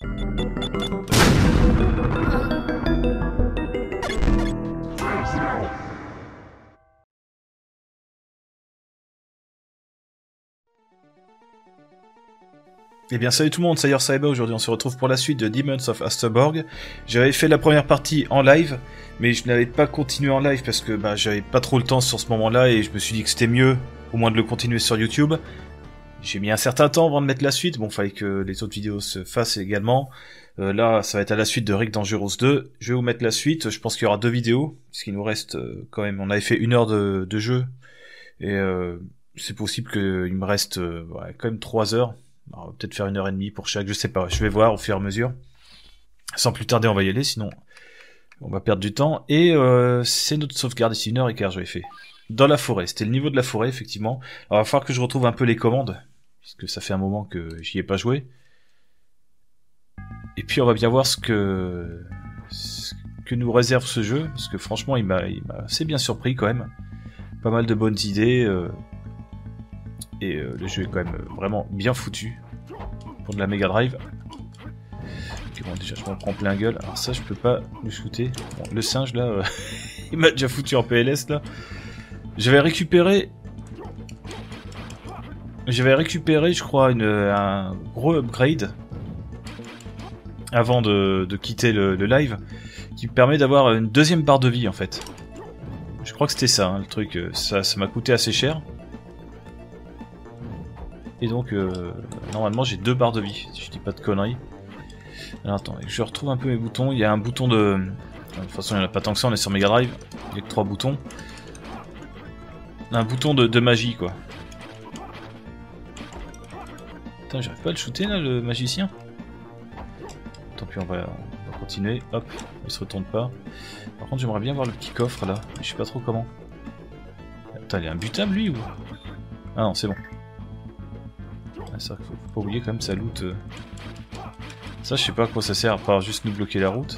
Eh bien salut tout le monde, c'est Cyber, aujourd'hui on se retrouve pour la suite de Demons of Asterborg. J'avais fait la première partie en live, mais je n'avais pas continué en live parce que j'avais pas trop le temps sur ce moment-là et je me suis dit que c'était mieux au moins de le continuer sur YouTube. J'ai mis un certain temps avant de mettre la suite, bon fallait que les autres vidéos se fassent également. Là ça va être à la suite de Rick Dangerous 2, je vais vous mettre la suite, je pense qu'il y aura 2 vidéos, puisqu'il nous reste quand même, on avait fait 1 heure de jeu, et c'est possible qu'il me reste quand même 3 heures. On va peut-être faire 1h30 pour chaque, je sais pas, je vais voir au fur et à mesure. Sans plus tarder, on va y aller, sinon on va perdre du temps. Et c'est notre sauvegarde ici, 1h15 j'avais fait. Dans la forêt, c'était le niveau de la forêt, effectivement. Alors, il va falloir que je retrouve un peu les commandes, puisque ça fait un moment que j'y ai pas joué. Et puis on va bien voir ce que nous réserve ce jeu, parce que franchement il m'a assez bien surpris quand même. Pas mal de bonnes idées. Et le jeu est quand même vraiment bien foutu pour de la Mega Drive. Ok, bon, déjà je m'en prends plein gueule. Alors ça je peux pas le shooter. Bon, le singe là, il m'a déjà foutu en PLS là. J'avais récupéré je crois un gros upgrade avant de quitter le live, qui me permet d'avoir une deuxième barre de vie en fait. Je crois que c'était ça, hein, le truc. Ça m'a coûté assez cher. Et donc, normalement, j'ai 2 barres de vie, si je dis pas de conneries. Alors, attends, je retrouve un peu mes boutons. Il y a un bouton de... De toute façon, il n'y en a pas tant que ça, on est sur Mega Drive. Il n'y a que 3 boutons. Un bouton de magie, quoi. Putain, j'arrive pas à le shooter, là, le magicien. Tant pis, on va continuer. Hop, il se retourne pas. Par contre, j'aimerais bien voir le petit coffre, là. Je sais pas trop comment. Putain, il est imbutable, lui, ou... Ah non, c'est bon. Ça, faut pas oublier quand même, ça loot. Ça, je sais pas à quoi ça sert, à part juste nous bloquer la route.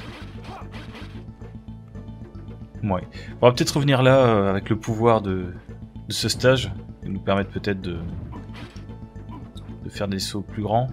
Ouais. On va peut-être revenir là avec le pouvoir de ce stage, et nous permettre peut-être de faire des sauts plus grands.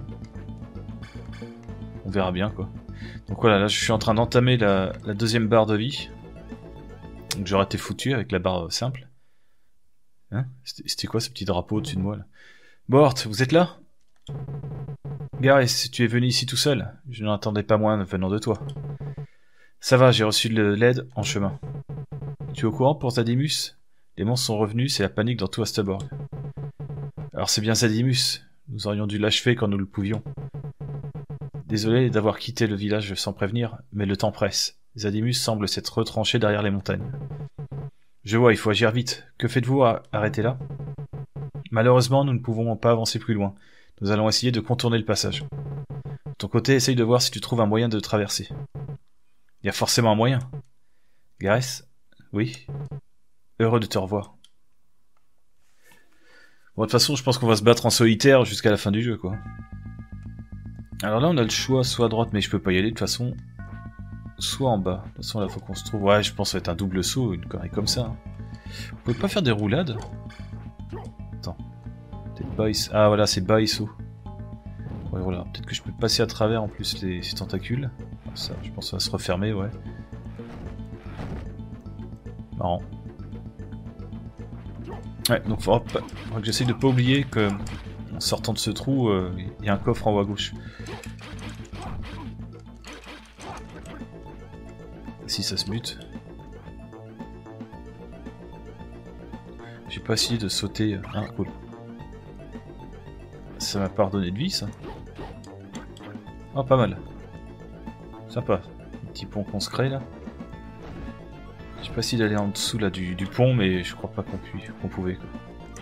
On verra bien quoi. Donc voilà, là je suis en train d'entamer la deuxième barre de vie. Donc j'aurais été foutu avec la barre simple. Hein? C'était quoi ce petit drapeau au-dessus de moi là? Bort, vous êtes là? Gareth, tu es venu ici tout seul? Je n'en attendais pas moins venant de toi. Ça va, j'ai reçu de l'aide en chemin. Tu es au courant pour Zadimus? Les monstres sont revenus, c'est la panique dans tout Asterborg. Alors c'est bien Zadimus. Nous aurions dû l'achever quand nous le pouvions. Désolé d'avoir quitté le village sans prévenir, mais le temps presse. Zadimus semble s'être retranché derrière les montagnes. Je vois, il faut agir vite. Que faites-vous? Arrêtez là? Malheureusement, nous ne pouvons pas avancer plus loin. Nous allons essayer de contourner le passage. De ton côté, essaye de voir si tu trouves un moyen de traverser. Il y a forcément un moyen. Gareth? Oui? Heureux de te revoir. Bon, de toute façon, je pense qu'on va se battre en solitaire jusqu'à la fin du jeu, quoi. Alors là, on a le choix, soit à droite, mais je peux pas y aller, de toute façon. Soit en bas. De toute façon, là, faut qu'on se trouve... Ouais, je pense que ça va être un double saut, une connerie comme ça. Vous pouvez pas faire des roulades? Attends. Peut-être bas ici. Ah voilà, c'est bas ici. Ouais, voilà. Peut-être que je peux passer à travers en plus ces tentacules. Ça, je pense que ça va se refermer, ouais. Marrant. Ouais, donc faudra que j'essaye de pas oublier que en sortant de ce trou, il y a un coffre en haut à gauche. Si ça se mute. J'ai pas essayé de sauter. Ah, cool. Ça m'a pas redonné de vie, ça. Oh, pas mal. Sympa. Le petit pont qu'on se crée, là. J'ai pas essayé d'aller en dessous, là, du pont, mais je crois pas qu'on pouvait, quoi.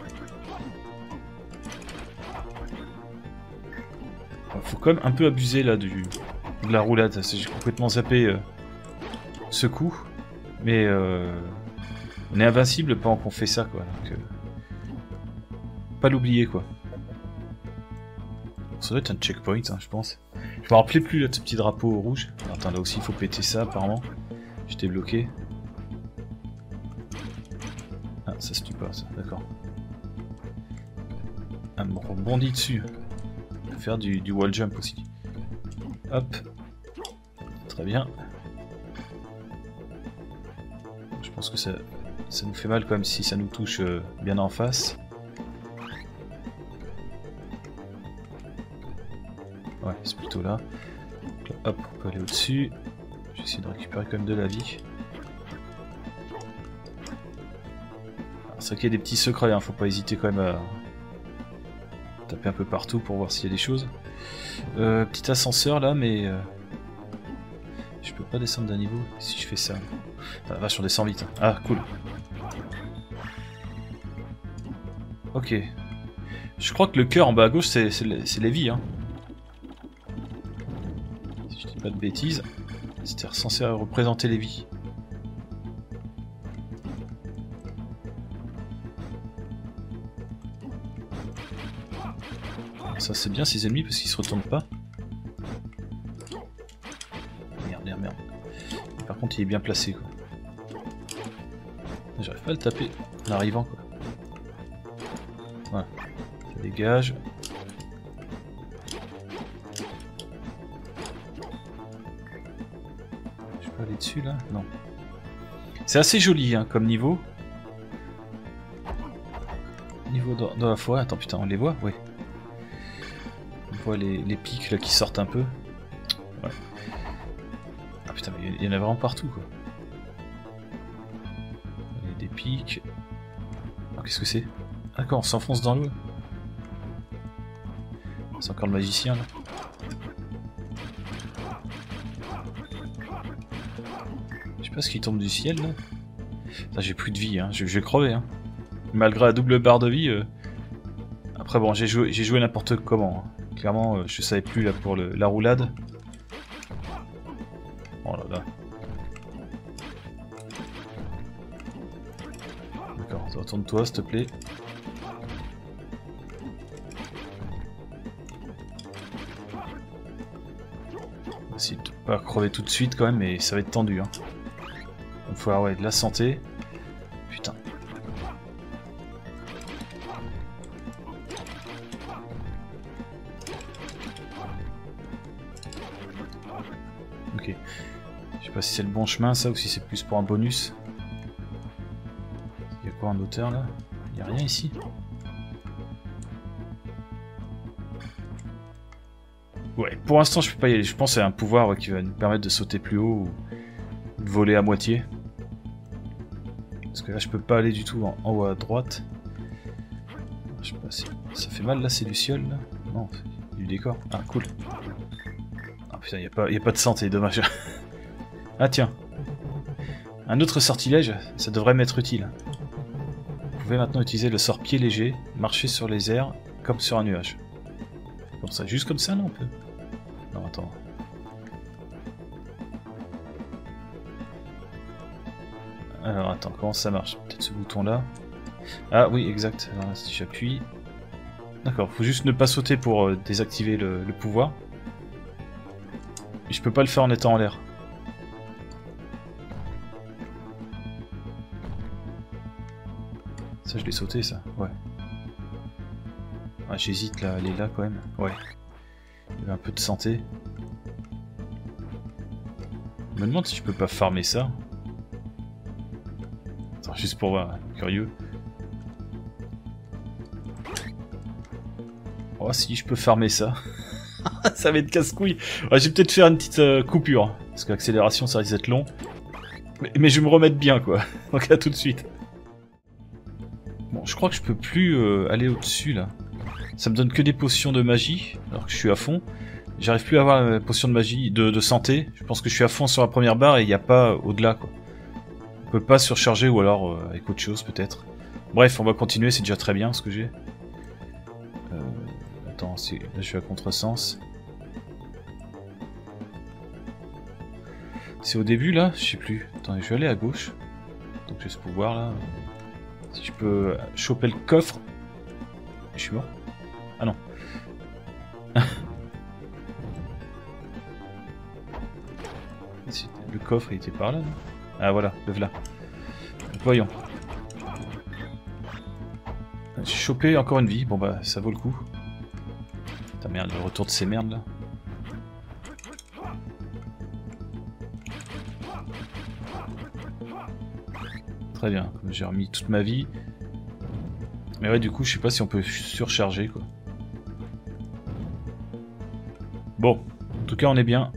Faut quand même un peu abuser, là, de la roulade. J'ai complètement zappé ce coup. Mais on est invincible pendant qu'on fait ça, quoi. Donc, pas l'oublier, quoi. Ça doit être un checkpoint, hein, je pense. Je me rappelais plus là, de ce petit drapeau rouge. Attends, là aussi il faut péter ça apparemment. J'étais bloqué. Ah, ça se tue pas, ça, d'accord. Ah, on rebondit dessus. On peut faire du wall jump aussi. Hop. Très bien. Je pense que ça nous fait mal quand même si ça nous touche bien en face. Ouais, c'est plutôt là. Donc là. Hop, on peut aller au-dessus. Je vais essayer de récupérer quand même de la vie. C'est vrai qu'il y a des petits secrets, hein. Faut pas hésiter quand même à taper un peu partout pour voir s'il y a des choses. Petit ascenseur là, mais je peux pas descendre d'un niveau si je fais ça. Ah, la vache, on descend vite. Ah, cool. Ok. Je crois que le cœur en bas à gauche, c'est les vies. Hein. Si je dis pas de bêtises, c'était censé représenter les vies. Ça c'est bien ces ennemis parce qu'ils se retournent pas. Merde, merde, merde. Par contre il est bien placé quoi. J'arrive pas à le taper en arrivant quoi. Voilà. Ça dégage. Je peux aller dessus là? Non. C'est assez joli hein, comme niveau. Niveau dans la forêt. Attends putain on les voit? Oui. On voit les pics là qui sortent un peu. Ouais. Ah putain mais il y en a vraiment partout quoi. Il y a des pics. Ah, qu'est-ce que c'est? D'accord, on s'enfonce dans l'eau. C'est encore le magicien là. Je sais pas ce qui tombe du ciel là. J'ai plus de vie, hein. Je vais crever. Hein. Malgré la double barre de vie. Après bon, j'ai joué n'importe comment. Hein. Clairement, je savais plus là pour la roulade. Oh là là. D'accord, retourne-toi s'il te plaît. On va essayer de pas crever tout de suite quand même, mais ça va être tendu. Hein. Il faut avoir de la santé. Putain. Ok. Je sais pas si c'est le bon chemin ça ou si c'est plus pour un bonus. Il y a quoi en hauteur là? Il y a rien ici? Ouais, pour l'instant je peux pas y aller. Je pense que c'est un pouvoir qui va nous permettre de sauter plus haut ou de voler à moitié. Parce que là je peux pas aller du tout en haut à droite. Je sais pas si ça fait mal là, c'est du ciel là? Non, c'est du décor. Ah cool. Ah putain, y a pas de santé, dommage. Ah tiens. Un autre sortilège, ça devrait m'être utile. Vous pouvez maintenant utiliser le sort pied léger, marcher sur les airs comme sur un nuage. Comme ça, juste comme ça là on peut. Non attends. Alors attends, comment ça marche? Peut-être ce bouton là. Ah oui exact, alors, si j'appuie. D'accord, faut juste ne pas sauter pour désactiver le pouvoir. Et je peux pas le faire en étant en l'air. Ça je l'ai sauté ça, ouais. Ah, j'hésite là, elle est là quand même. Ouais. Il y avait un peu de santé. Je me demande si je peux pas farmer ça. Attends, juste pour voir, curieux. Oh si je peux farmer ça. Ça va être casse-couille. Ouais, je vais peut-être faire une petite coupure. Parce que l'accélération ça risque d'être long. Mais je vais me remettre bien quoi. Donc à tout de suite. Bon, je crois que je peux plus aller au-dessus là. Ça me donne que des potions de magie, alors que je suis à fond. J'arrive plus à avoir la potion de magie, de santé. Je pense que je suis à fond sur la première barre et il n'y a pas au-delà quoi. On peut pas surcharger ou alors avec autre chose peut-être. Bref, on va continuer, c'est déjà très bien ce que j'ai. Attends, là je suis à contresens. C'est au début là? Je sais plus. Attendez, je vais aller à gauche. Donc j'ai ce pouvoir là. Si je peux choper le coffre. Je suis mort. Ah non. Le coffre il était par là, non? Ah voilà, le voilà. Voyons. J'ai chopé encore une vie, bon bah ça vaut le coup. Putain merde, le retour de ces merdes là. Très bien, comme j'ai remis toute ma vie. Mais ouais, du coup, je sais pas si on peut surcharger, quoi. Bon, en tout cas, on est bien.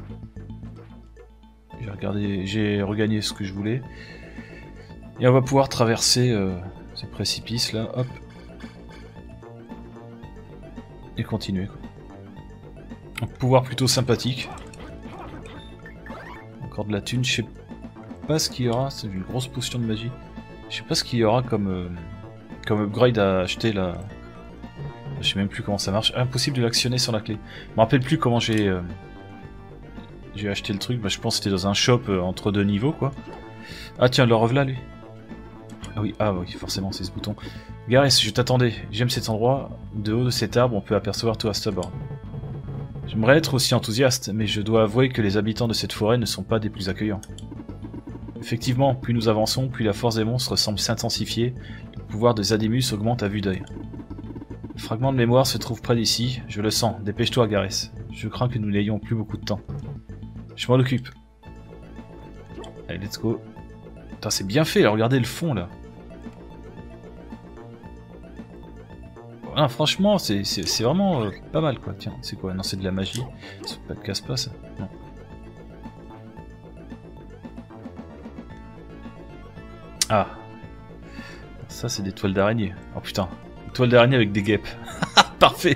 J'ai regagné ce que je voulais. Et on va pouvoir traverser ces précipices là, hop. Et continuer, quoi. Donc, pouvoir plutôt sympathique. Encore de la thune, je sais pas ce qu'il y aura, c'est une grosse potion de magie. Je sais pas ce qu'il y aura comme upgrade à acheter là. Je sais même plus comment ça marche. Impossible de l'actionner sans la clé. Je me rappelle plus comment j'ai acheté le truc. Bah, je pense que c'était dans un shop entre deux niveaux, quoi. Ah tiens, le revoilà lui. Ah oui, forcément, c'est ce bouton. Gareth, je t'attendais. J'aime cet endroit. De haut de cet arbre, on peut apercevoir tout Astleborg. J'aimerais être aussi enthousiaste, mais je dois avouer que les habitants de cette forêt ne sont pas des plus accueillants. Effectivement, plus nous avançons, plus la force des monstres semble s'intensifier, le pouvoir des Zadimus augmente à vue d'œil. Le fragment de mémoire se trouve près d'ici, je le sens, dépêche-toi Gareth. Je crains que nous n'ayons plus beaucoup de temps. Je m'en occupe. Allez, let's go. Putain, c'est bien fait, regardez le fond là. Ah, franchement, c'est vraiment pas mal quoi. Tiens, c'est quoi? Non, c'est de la magie. C'est pas de casse-pas ça? Non. Ah. Ça, c'est des toiles d'araignée. Oh putain. Des toiles d'araignée avec des guêpes. Parfait.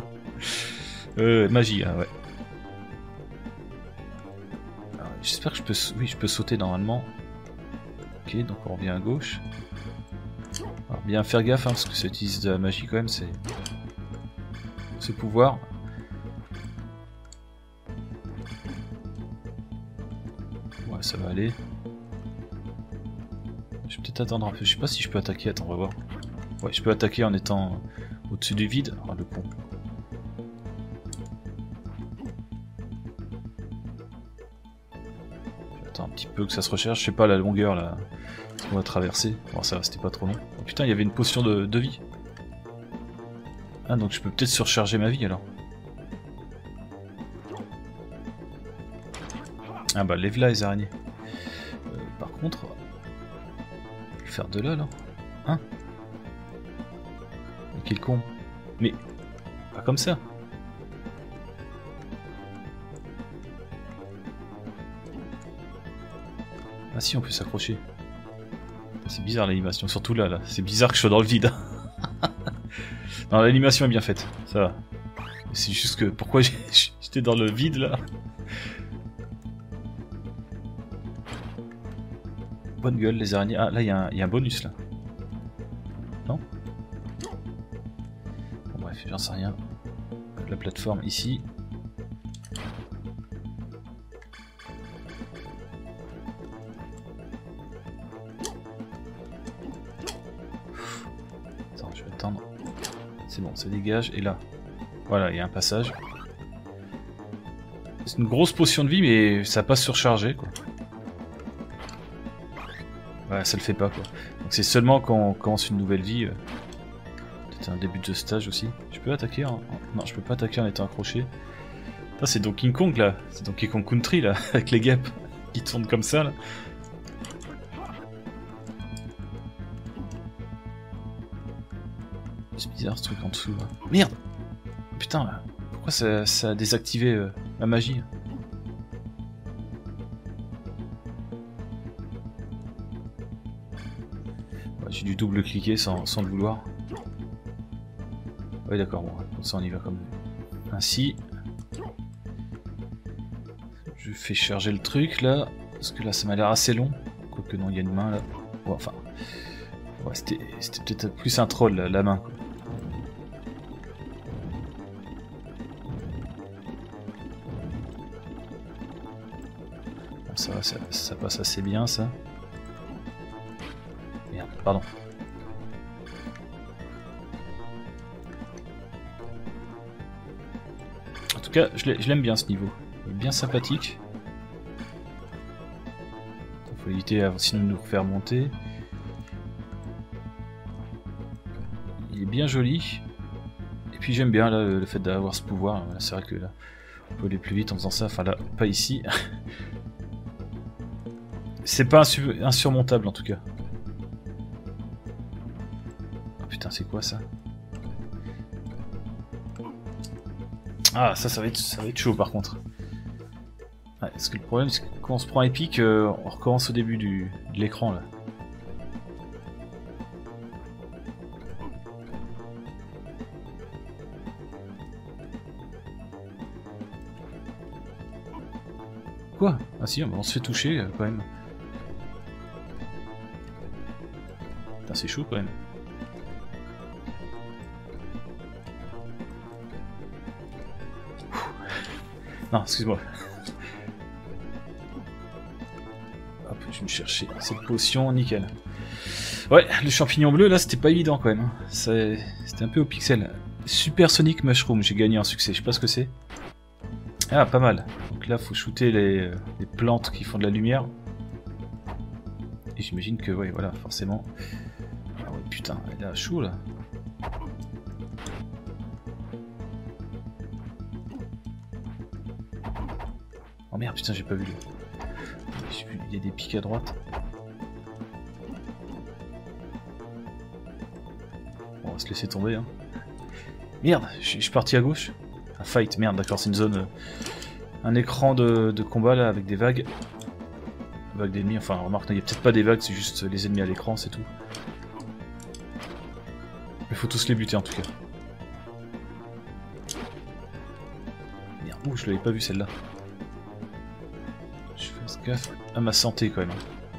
Magie, hein, ouais. J'espère que je peux... Oui, je peux sauter normalement. Ok, donc on revient à gauche. Alors bien faire gaffe, hein, parce que ça utilise de la magie quand même, c'est... Ce pouvoir. Ouais, ça va aller. Je vais peut-être attendre un peu, je sais pas si je peux attaquer, attends, on va voir. Ouais, je peux attaquer en étant au-dessus du vide. Ah, le con. J'attends un petit peu que ça se recherche, je sais pas la longueur là. On va traverser. Bon, ça va, c'était pas trop long. Oh, putain, il y avait une potion de vie. Ah, donc je peux peut-être surcharger ma vie alors. Ah bah, lève là les araignées. Par contre, on va le faire de là, là. Hein? Mais quel con. Mais, pas comme ça. Ah si, on peut s'accrocher. C'est bizarre l'animation, surtout là, là. C'est bizarre que je sois dans le vide. Non, l'animation est bien faite, ça va. C'est juste que, pourquoi j'étais dans le vide là? Bonne gueule les araignées. Ah là il y a un bonus là. Non? Bon bref, j'en sais rien. La plateforme ici. Attends, je vais attendre. C'est bon, ça dégage. Et là, voilà, il y a un passage. C'est une grosse potion de vie, mais ça passe surchargé quoi. Ouais, ça le fait pas quoi. Donc c'est seulement quand on commence une nouvelle vie. Peut-être un début de stage aussi. Je peux attaquer en... Non, je peux pas attaquer en étant accroché. C'est Donkey Kong là. C'est Donkey Kong Country là, avec les guêpes qui tournent comme ça là. C'est bizarre ce truc en dessous là. Merde! Putain, pourquoi ça a désactivé ma magie? J'ai dû double-cliquer sans le vouloir. Oui d'accord, bon, comme ça on y va comme ainsi. Je fais charger le truc là, parce que là ça m'a l'air assez long. Quoique non, il y a une main là. Bon, enfin, ouais, c'était peut-être plus un troll là, la main quoi. Bon, ça va, ça passe assez bien ça. Merde, pardon. En tout cas, je l'aime bien ce niveau. Il est bien sympathique. Il faut éviter sinon de nous faire monter. Il est bien joli. Et puis j'aime bien là, le fait d'avoir ce pouvoir. C'est vrai que là, on peut aller plus vite en faisant ça. Enfin là, pas ici. C'est pas insurmontable en tout cas. Oh putain, c'est quoi ça? Ah, ça va être chaud par contre. Ouais, parce que le problème, c'est que quand on se prend épique, on recommence au début de l'écran là. Quoi? Ah si, on se fait toucher quand même. Putain, c'est chaud quand même. Non, excuse-moi. Hop, je vais me chercher cette potion, nickel. Ouais, le champignon bleu, là, c'était pas évident quand même. C'était un peu au pixel. Super Sonic Mushroom, j'ai gagné un succès, je sais pas ce que c'est. Ah, pas mal. Donc là, faut shooter les plantes qui font de la lumière. Et j'imagine que, ouais, voilà, forcément. Ah ouais, putain, elle est chaud là. Oh merde, putain, j'ai pas vu. Il y a des pics à droite. Bon, on va se laisser tomber. Hein. Merde, je suis parti à gauche. Un fight, merde, d'accord, c'est une zone. Un écran de combat là avec des vagues. Vagues d'ennemis, enfin, remarque, il n'y a peut-être pas des vagues, c'est juste les ennemis à l'écran, c'est tout. Il faut tous les buter en tout cas. Merde, ouh, je l'avais pas vu celle-là. Je fais gaffe à ma santé quand même.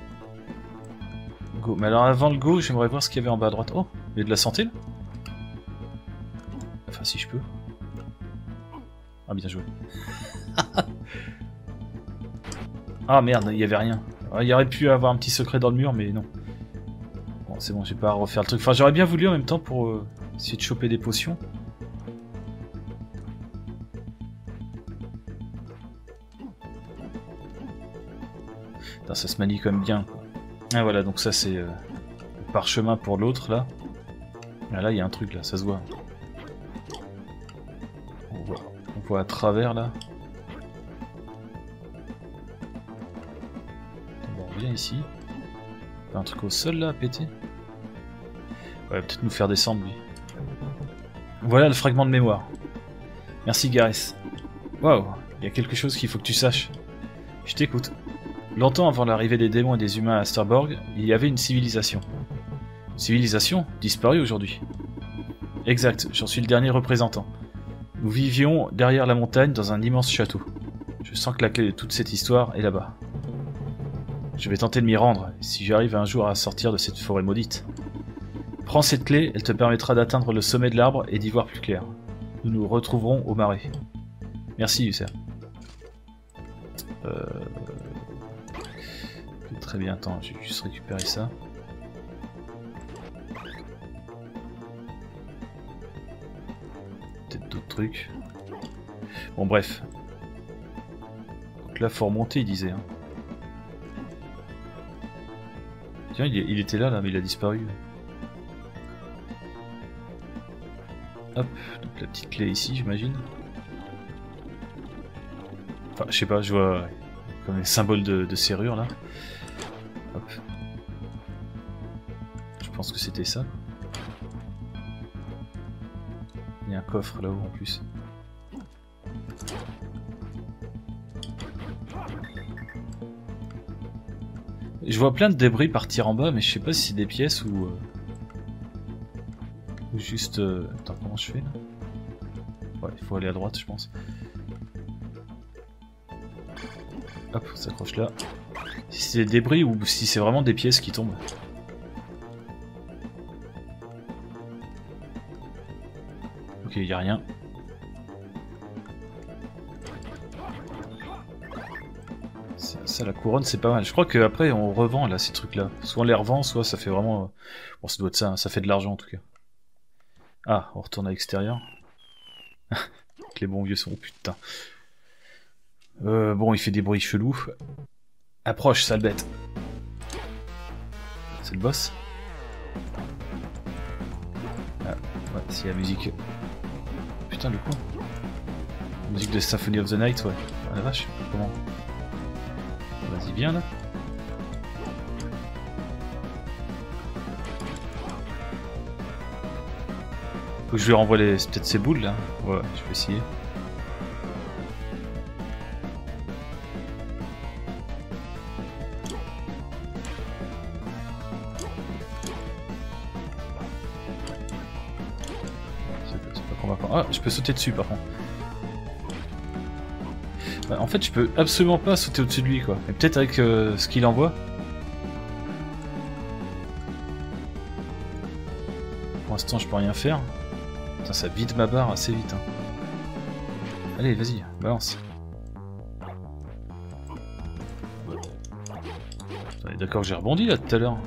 Go. Mais alors avant le go, j'aimerais voir ce qu'il y avait en bas à droite. Oh, il y a de la santé là? Enfin, si je peux. Ah, bien joué. Ah merde, il y avait rien. Il y aurait pu avoir un petit secret dans le mur, mais non. Bon, c'est bon, j'ai pas à refaire le truc. Enfin, j'aurais bien voulu en même temps pour essayer de choper des potions. Putain, ça se manie quand même bien. Quoi. Ah voilà, donc ça c'est le parchemin pour l'autre là. Ah, là, il y a un truc là, ça se voit. On voit à travers là. Bon, on revient ici. Un truc au sol là à péter. Ouais, peut-être nous faire descendre lui. Voilà le fragment de mémoire. Merci Gareth. Waouh, il y a quelque chose qu'il faut que tu saches. Je t'écoute. Longtemps avant l'arrivée des démons et des humains à Asterborg, il y avait une civilisation. Une civilisation disparue aujourd'hui. Exact, j'en suis le dernier représentant. Nous vivions derrière la montagne dans un immense château. Je sens que la clé de toute cette histoire est là-bas. Je vais tenter de m'y rendre, si j'arrive un jour à sortir de cette forêt maudite. Prends cette clé, elle te permettra d'atteindre le sommet de l'arbre et d'y voir plus clair. Nous nous retrouverons au marais. Merci, User. Très bien, attends, je vais juste récupérer ça. Peut-être d'autres trucs. Bon, bref. Donc là, faut remonter, il disait. Hein. Tiens, il était là, mais il a disparu. Hop, donc la petite clé ici, j'imagine. Enfin, je sais pas, je vois comme les symboles de serrure là. Hop. Je pense que c'était ça. Il y a un coffre là-haut en plus. Je vois plein de débris partir en bas, mais je sais pas si c'est des pièces ou juste... Attends, comment je fais là? Ouais, il faut aller à droite, je pense. Hop, on s'accroche là. Si c'est des débris ou si c'est vraiment des pièces qui tombent. Ok, il n'y a rien. Ça, la couronne, c'est pas mal. Je crois qu'après, on revend là ces trucs-là. Soit on les revend, soit ça fait vraiment... Bon, ça doit être ça, hein. Ça fait de l'argent en tout cas. Ah, on retourne à l'extérieur. Les bons vieux sons, putain. Bon, il fait des bruits chelous. Approche, sale bête. C'est le boss. Ah, ouais, c'est la musique. Putain, le coup. La musique de Symphony of the Night, ouais. Ah la vache, comment? Vas-y, viens là. Faut que je lui renvoie peut-être ces boules là. Ouais, je vais essayer. C'est pas convaincant. Ah, je peux sauter dessus par contre. Bah, en fait, je peux absolument pas sauter au-dessus de lui quoi. Mais peut-être avec ce qu'il envoie. Pour l'instant, je peux rien faire. Putain, ça vide ma barre assez vite. Hein. Allez, vas-y, balance. On est d'accord que j'ai rebondi là tout à l'heure.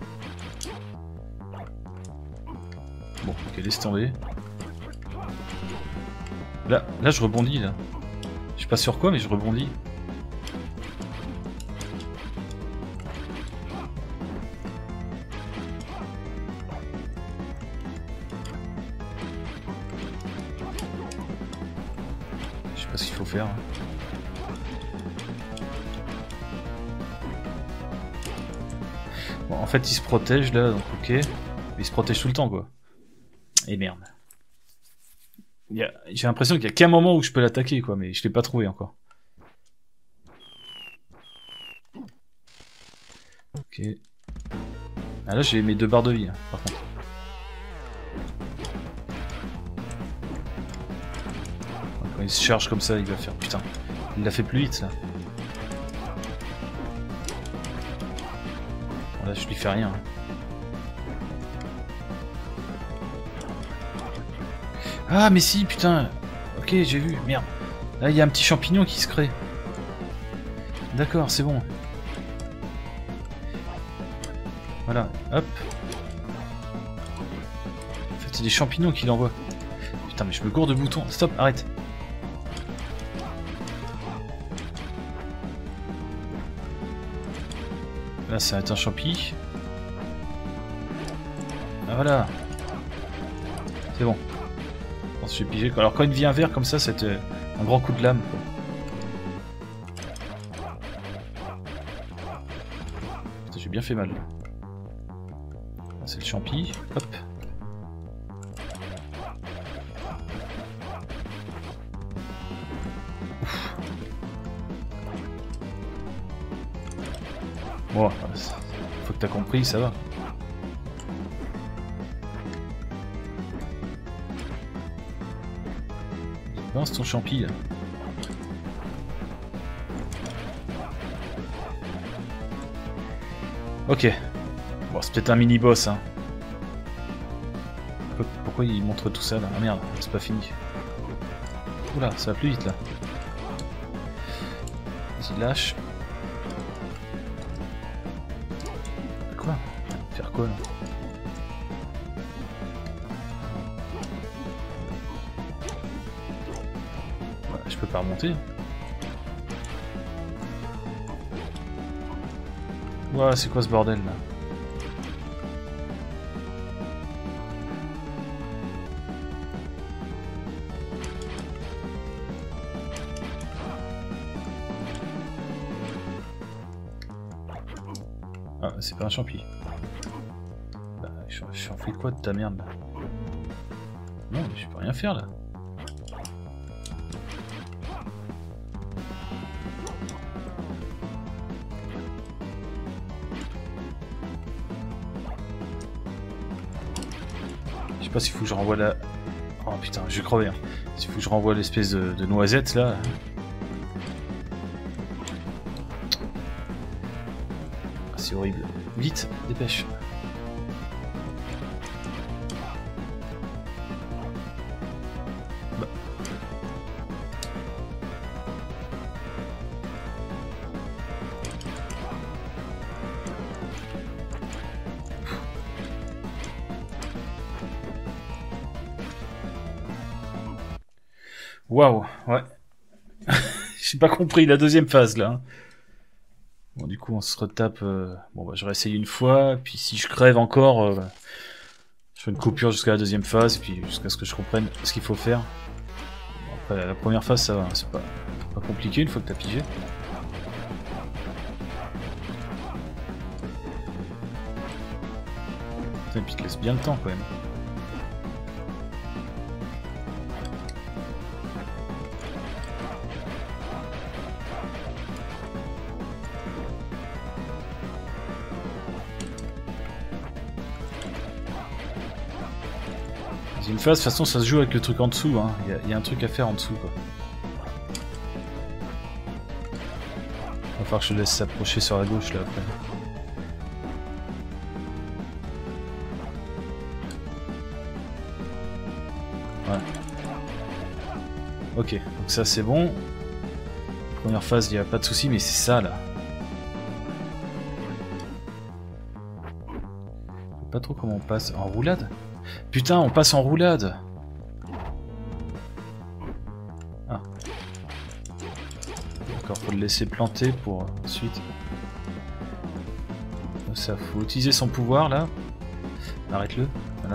Bon, ok, laisse tomber. Là, je rebondis là. Je sais pas sur quoi, mais je rebondis. Je sais pas ce qu'il faut faire. Bon, en fait, il se protège là, donc ok. Mais il se protège tout le temps, quoi. Et merde. J'ai l'impression qu'il y a qu'un moment où je peux l'attaquer, quoi, mais je l'ai pas trouvé encore. Ok. Ah là, j'ai mes 2 barres de vie, hein, par contre. Quand il se charge comme ça, il va faire... Putain, il l'a fait plus vite, là. Bon, là, je lui fais rien. Hein. Ah, mais si, putain. Ok, j'ai vu, merde. Là, il y a un petit champignon qui se crée. D'accord, c'est bon. Voilà, hop. En fait, c'est des champignons qu'il envoie. Putain, mais je me gourde de boutons. Stop, arrête. Là, ça va être un champi. Ah, voilà. C'est bon. Je pense que j'ai pigé. Alors, quand il devient vert comme ça, c'est un grand coup de lame. Putain, j'ai bien fait mal. C'est le champi. Hop. Ouf. Bon, faut que t'as compris, ça va. Balance ton champi là. Ok. Bon, c'est peut-être un mini-boss, hein. Pourquoi il montre tout ça là? Ah merde, c'est pas fini. Oula, ça va plus vite là. Vas-y, lâche. Quoi? Faire quoi là? Voilà, je peux pas remonter. Ouah, c'est quoi ce bordel là? Ah, c'est pas un champi. Bah, je suis en fait quoi de ta merde là? Non, mais je peux rien faire là. Je sais pas s'il faut que je renvoie la... Oh putain, je vais crever. Hein. S'il faut que je renvoie l'espèce de noisette là. C'est horrible. Vite, dépêche. Bah. Waouh, ouais. J'ai pas compris la deuxième phase là. Bon, du coup, on se retape. Bon, bah, je réessaye une fois, puis si je crève encore, je fais une coupure jusqu'à la deuxième phase, et puis jusqu'à ce que je comprenne ce qu'il faut faire. Bon, après, la première phase, ça va, c'est pas compliqué une fois que t'as pigé. Putain, puis il te laisse bien le temps quand même. Deuxième phase, de toute façon ça se joue avec le truc en dessous, hein. Il y a un truc à faire en dessous quoi. Va falloir que je laisse s'approcher sur la gauche là après. Ouais. Ok, donc ça c'est bon. Première phase, il n'y a pas de souci, mais c'est ça là. Je sais pas trop comment on passe. En roulade? Putain, on passe en roulade! Ah. D'accord, faut le laisser planter pour ensuite. Ça, faut utiliser son pouvoir là. Arrête-le, voilà.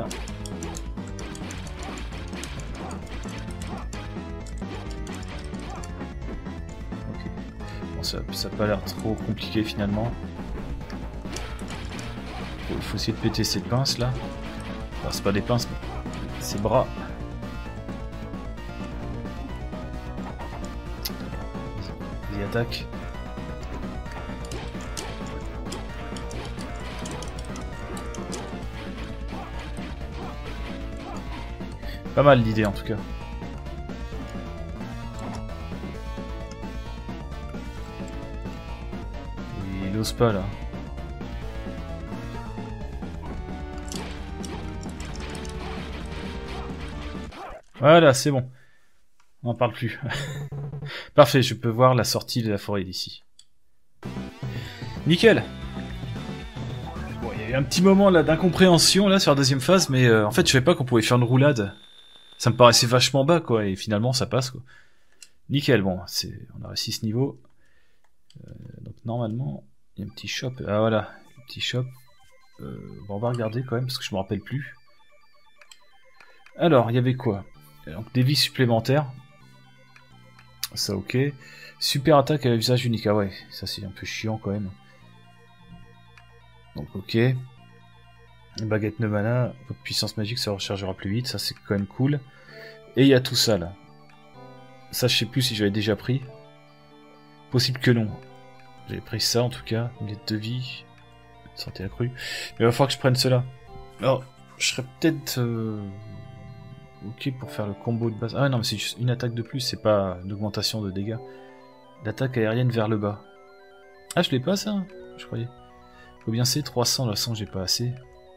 Ok. Bon, ça a pas l'air trop compliqué finalement. Il faut essayer de péter ces pinces là. Enfin, c'est pas des pinces, mais ses bras. Vas-y, attaque. Pas mal l'idée en tout cas. Il ose pas là. Voilà, c'est bon. On n'en parle plus. Parfait, je peux voir la sortie de la forêt d'ici. Nickel. Bon, il y a eu un petit moment là d'incompréhension là sur la deuxième phase, mais en fait je savais pas qu'on pouvait faire une roulade. Ça me paraissait vachement bas quoi, et finalement ça passe quoi. Nickel, bon, on a réussi ce niveau. Donc normalement, il y a un petit shop. Ah voilà, un petit shop. Bon, on va regarder quand même parce que je me rappelle plus. Alors, il y avait quoi? Donc des vies supplémentaires. Ça ok. Super attaque à usage unique. Ah ouais, ça c'est un peu chiant quand même. Donc ok. Baguette de mana, votre puissance magique se rechargera plus vite, ça c'est quand même cool. Et il y a tout ça là. Ça je sais plus si j'avais déjà pris. Possible que non. J'avais pris ça en tout cas, lettre de vie, santé accrue. Mais il va falloir que je prenne cela. Alors, je serais peut-être ok pour faire le combo de base. Ah non mais c'est juste une attaque de plus, c'est pas une augmentation de dégâts. L'attaque aérienne vers le bas. Ah je l'ai pas ça, je croyais. Faut bien c'est 300, de toute façon j'ai pas assez.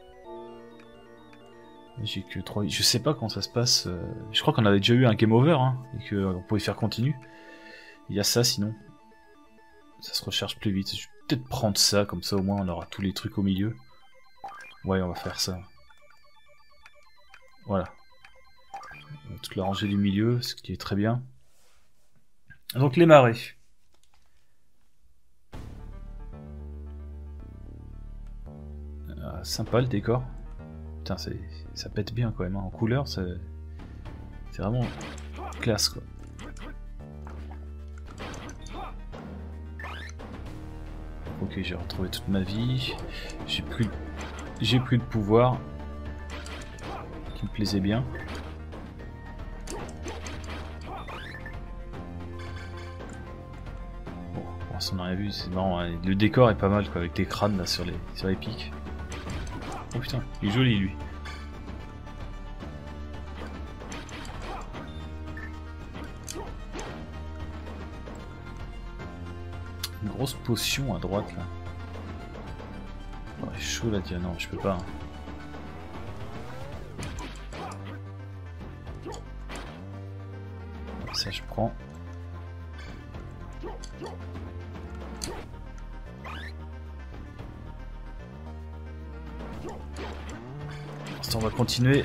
J'ai que 3... Je sais pas comment ça se passe. Je crois qu'on avait déjà eu un game over, hein, et qu'on pouvait faire continue. Il y a ça sinon. Ça se recharge plus vite. Je vais peut-être prendre ça, comme ça au moins on aura tous les trucs au milieu. Ouais, on va faire ça. Voilà. Toute la rangée du milieu, ce qui est très bien. Donc les marais. Ah, sympa le décor. Putain, ça pète bien quand même, hein. En couleur, c'est vraiment classe quoi. Ok, j'ai retrouvé toute ma vie. J'ai plus de pouvoir qui me plaisait bien. Bon, on n'a rien vu, c'est marrant, hein. Le décor est pas mal quoi, avec les crânes là sur les pics. Oh putain, il est joli lui. Une grosse potion à droite là. Oh, il est chaud là, tiens, non, je peux pas. Hein. Ça je prends. On va continuer.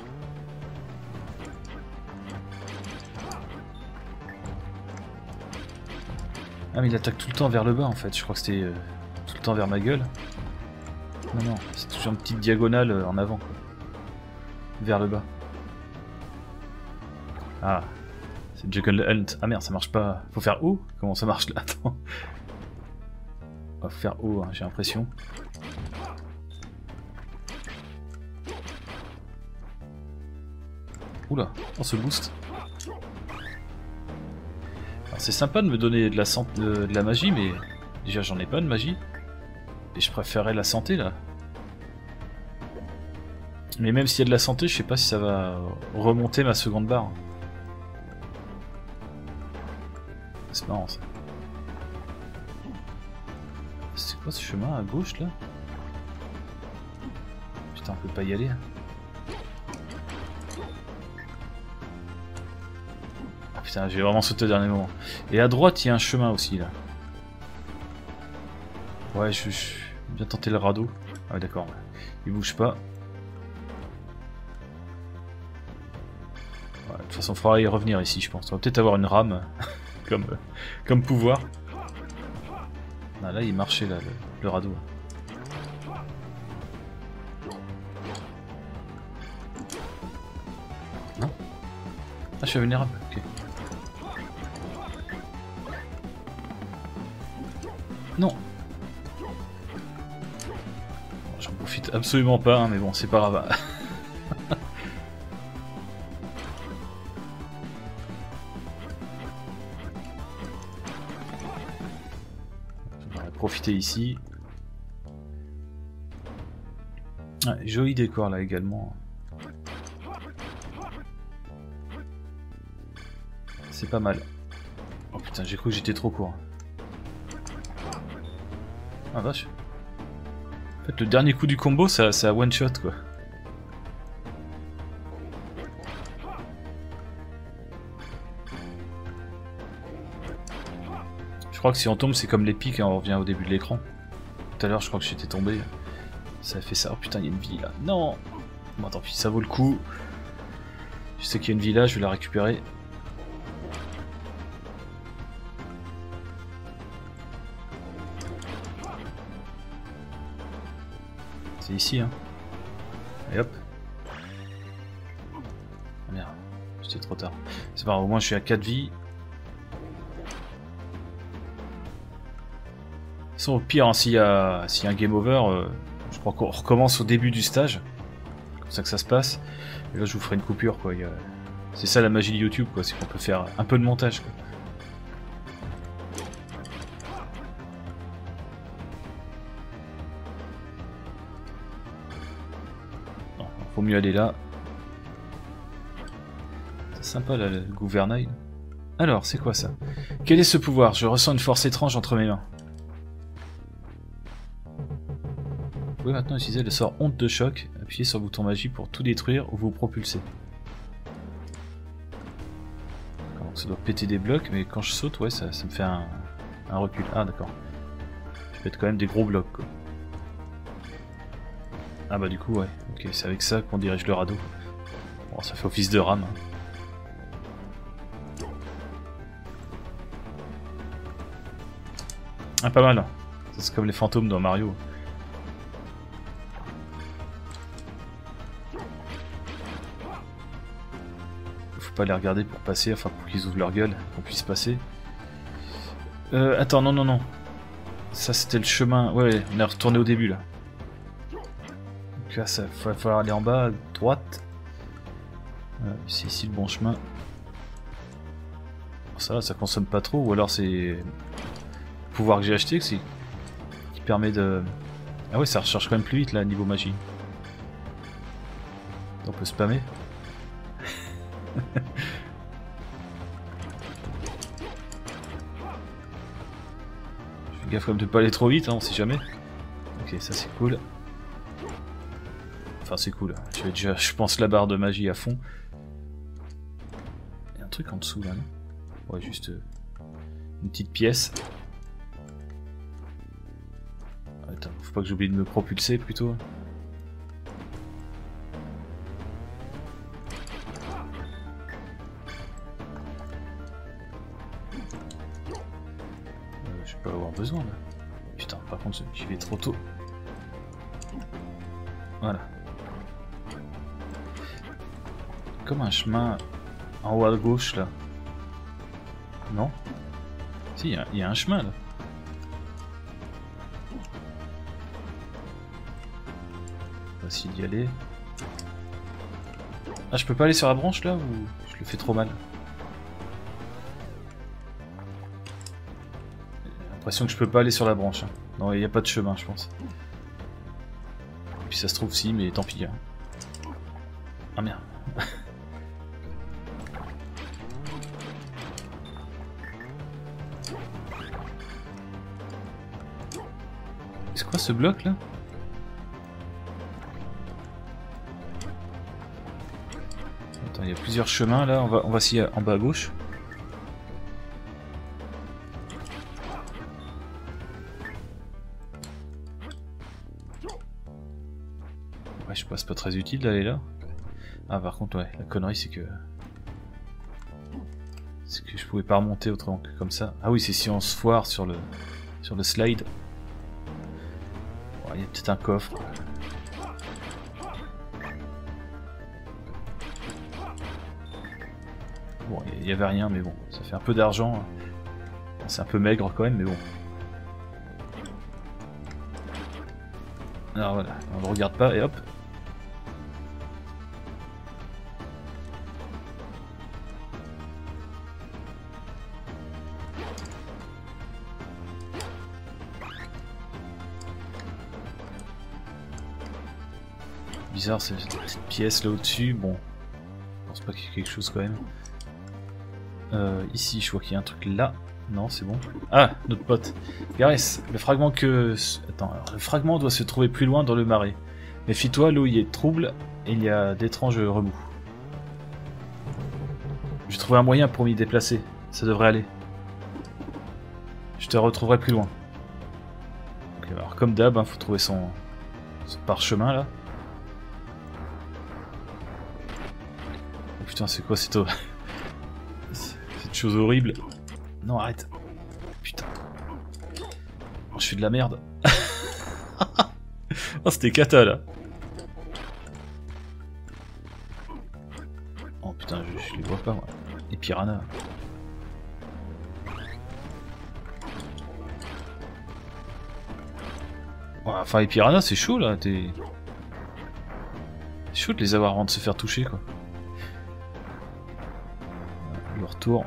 Ah mais il attaque tout le temps vers le bas en fait, je crois que c'était tout le temps vers ma gueule. Non non, c'est toujours une petite diagonale en avant quoi. Vers le bas. Ah, c'est Juggle Hunt. Ah merde, ça marche pas. Faut faire haut? Comment ça marche là? Attends. On va faire haut, hein, j'ai l'impression. Oula, on se booste. C'est sympa de me donner de la magie, mais déjà j'en ai pas de magie. Et je préférerais la santé là. Mais même s'il y a de la santé, je sais pas si ça va remonter ma seconde barre. C'est marrant ça. C'est quoi ce chemin à gauche là? Putain, on peut pas y aller. Oh, putain, j'ai vraiment sauté au dernier moment. Et à droite, il y a un chemin aussi là. Ouais, je vais bien tenter le radeau. Ah ouais, d'accord. Il bouge pas. Ouais, de toute façon, il faudra y revenir ici, je pense. On va peut-être avoir une rame comme pouvoir. Ah, là, il marchait là, le radeau. Non? Ah, je suis vulnérable. Ok. Non. J'en profite absolument pas, hein, mais bon, c'est pas grave. Je vais profiter ici. Ah, joli décor là également. C'est pas mal. Oh putain, j'ai cru que j'étais trop court. Ah vache. En fait, le dernier coup du combo, c'est à one shot quoi. Je crois que si on tombe, c'est comme les pics et on revient au début de l'écran. Tout à l'heure, je crois que j'étais tombé. Ça a fait ça. Oh putain, il y a une vie là. Non! Bon, tant pis, ça vaut le coup. Je sais qu'il y a une vie là, je vais la récupérer. C'est ici, hein. Et hop. Ah, merde, c'était trop tard. C'est pas grave, au moins je suis à 4 vies. De toute façon, au pire, hein, s'il y a un game over, je crois qu'on recommence au début du stage. Comme ça que ça se passe. Et là, je vous ferai une coupure, quoi. C'est ça la magie de YouTube, quoi. C'est qu'on peut faire un peu de montage, quoi. Faut mieux aller là. C'est sympa là, le gouvernail. Alors, c'est quoi ça? Quel est ce pouvoir? Je ressens une force étrange entre mes mains. Vous pouvez maintenant utiliser le sort Onde de choc. Appuyez sur le bouton magie pour tout détruire ou vous propulser. Donc ça doit péter des blocs, mais quand je saute, ouais, ça me fait un recul. Ah d'accord. Je pète quand même des gros blocs, quoi. Ah bah du coup ouais, ok, c'est avec ça qu'on dirige le radeau. Bon, ça fait office de rame. Ah pas mal. Ça c'est comme les fantômes dans Mario. Faut pas les regarder pour passer, enfin pour qu'ils ouvrent leur gueule, qu'on puisse passer. Attends, non. Ça c'était le chemin, ouais, on est retourné au début là. Donc là, ça va falloir aller en bas, à droite. C'est ici le bon chemin. Ça va, ça consomme pas trop, ou alors c'est le pouvoir que j'ai acheté qui permet de... Ah ouais, ça recharge quand même plus vite là, niveau magie. On peut spammer. Je fais gaffe comme de pas aller trop vite, hein, on sait jamais. Ok, ça c'est cool. Enfin c'est cool, je vais déjà, je pense, la barre de magie à fond. Il y a un truc en dessous là, non? Ouais, juste une petite pièce. Attends, faut pas que j'oublie de me propulser plutôt. Je vais pas avoir besoin là. Putain, par contre j'y vais trop tôt. Voilà. Comme un chemin en haut à gauche là. Non? Si, il y a un chemin là. On va essayer d'y aller. Ah, je peux pas aller sur la branche là ou je le fais trop mal? J'ai l'impression que je peux pas aller sur la branche. Hein. Non, il n'y a pas de chemin, je pense. Et puis ça se trouve si, mais tant pis. Hein. Ah merde. C'est quoi ce bloc là? Attends, il y a plusieurs chemins là, on va s'y en bas à gauche. Ouais, je pense pas très utile d'aller là. Ah par contre ouais, la connerie c'est que je pouvais pas remonter autrement que comme ça. Ah oui, c'est si on se foire sur le slide. Il y a peut-être un coffre. Bon, il y avait rien, mais bon, ça fait un peu d'argent. C'est un peu maigre quand même, mais bon. Alors voilà, on ne regarde pas et hop. Bizarre cette petite pièce là au-dessus, bon. Je pense pas qu'il y ait quelque chose quand même. Ici, je vois qu'il y a un truc là. Non, c'est bon. Ah, notre pote. Gareth, le fragment que... Attends, alors, le fragment doit se trouver plus loin dans le marais. Méfie-toi, l'eau y est trouble et il y a d'étranges remous. J'ai trouvé un moyen pour m'y déplacer. Ça devrait aller. Je te retrouverai plus loin. Okay, alors comme d'hab, hein, faut trouver son parchemin là. Oh putain, c'est quoi cette chose horrible? Non, arrête. Putain. Oh, je fais de la merde. Oh, c'était cata là. Oh putain, je les vois pas moi. Les piranhas. Ouais, enfin, les piranhas, c'est chaud là. C'est chaud de les avoir avant de se faire toucher quoi. Le retour.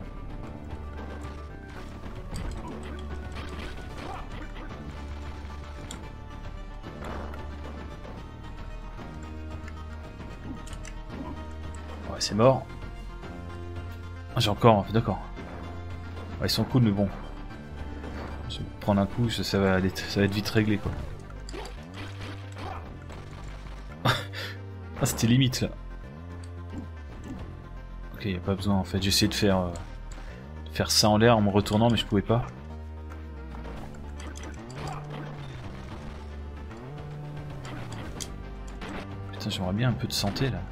Ouais, c'est mort. Ah, j'ai encore, d'accord. Ouais, ils sont cool, mais bon. Je vais prendre un coup, ça va être vite réglé quoi. Ah, c'était limite là. Ok, y a pas besoin en fait. J'ai essayé de faire ça en l'air en me retournant, mais je pouvais pas. Putain, j'aimerais bien un peu de santé là.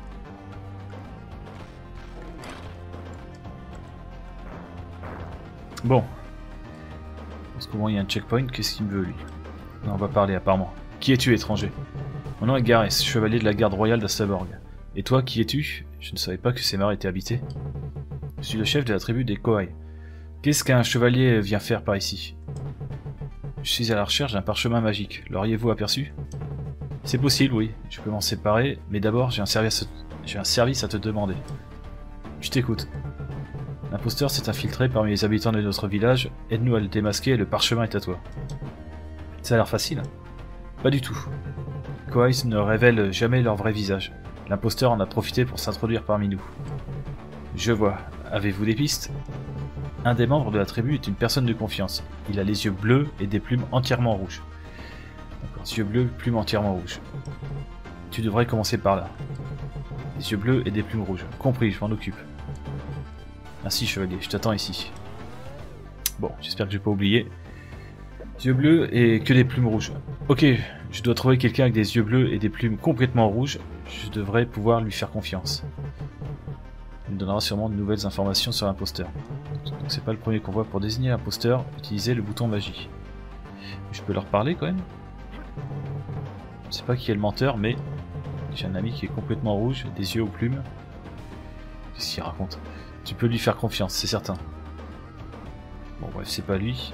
Bon. Parce qu'au moins il y a un checkpoint. Qu'est-ce qu'il me veut lui? Non, on va parler apparemment. Qui es-tu, étranger? Mon nom est Gareth, chevalier de la garde royale d'Astaborg. Et toi, qui es-tu? Je ne savais pas que ces marais étaient habités. Je suis le chef de la tribu des Kohai. Qu'est-ce qu'un chevalier vient faire par ici? Je suis à la recherche d'un parchemin magique. L'auriez-vous aperçu? C'est possible, oui. Je peux m'en séparer, mais d'abord j'ai un service à te demander. Je t'écoute. L'imposteur s'est infiltré parmi les habitants de notre village. Aide-nous à le démasquer et le parchemin est à toi. Ça a l'air facile. Pas du tout. Kohai ne révèlent jamais leur vrai visage. L'imposteur en a profité pour s'introduire parmi nous. Je vois. Avez-vous des pistes? Un des membres de la tribu est une personne de confiance. Il a les yeux bleus et des plumes entièrement rouges. D'accord, yeux bleus, plumes entièrement rouges. Tu devrais commencer par là. Les yeux bleus et des plumes rouges. Compris, je m'en occupe. Merci chevalier, je t'attends ici. Bon, j'espère que j'ai pas oublié. Yeux bleus et que des plumes rouges. Ok, je dois trouver quelqu'un avec des yeux bleus et des plumes complètement rouges. Je devrais pouvoir lui faire confiance. Il me donnera sûrement de nouvelles informations sur l'imposteur. Donc c'est pas le premier qu'on voit. Pour désigner l'imposteur, utilisez le bouton magie. Je peux leur parler quand même? Je sais pas qui est le menteur, mais j'ai un ami qui est complètement rouge, des yeux aux plumes. Qu'est-ce qu'il raconte? Tu peux lui faire confiance, c'est certain. Bon bref, c'est pas lui.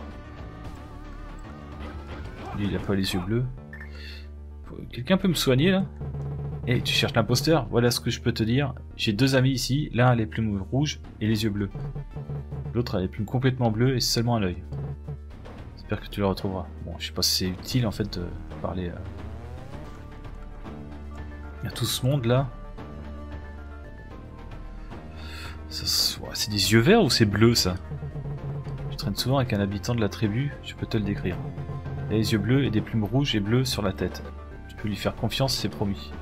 Lui, il a pas les yeux bleus. Quelqu'un peut me soigner là? Eh, tu cherches l'imposteur? Voilà ce que je peux te dire. J'ai deux amis ici, l'un a les plumes rouges et les yeux bleus. L'autre a les plumes complètement bleues et seulement un œil. J'espère que tu le retrouveras. Bon, je sais pas si c'est utile en fait de parler à tout ce monde là. C'est des yeux verts ou c'est bleu ça? Je traîne souvent avec un habitant de la tribu, je peux te le décrire. Il a les yeux bleus et des plumes rouges et bleues sur la tête. Tu peux lui faire confiance, c'est promis.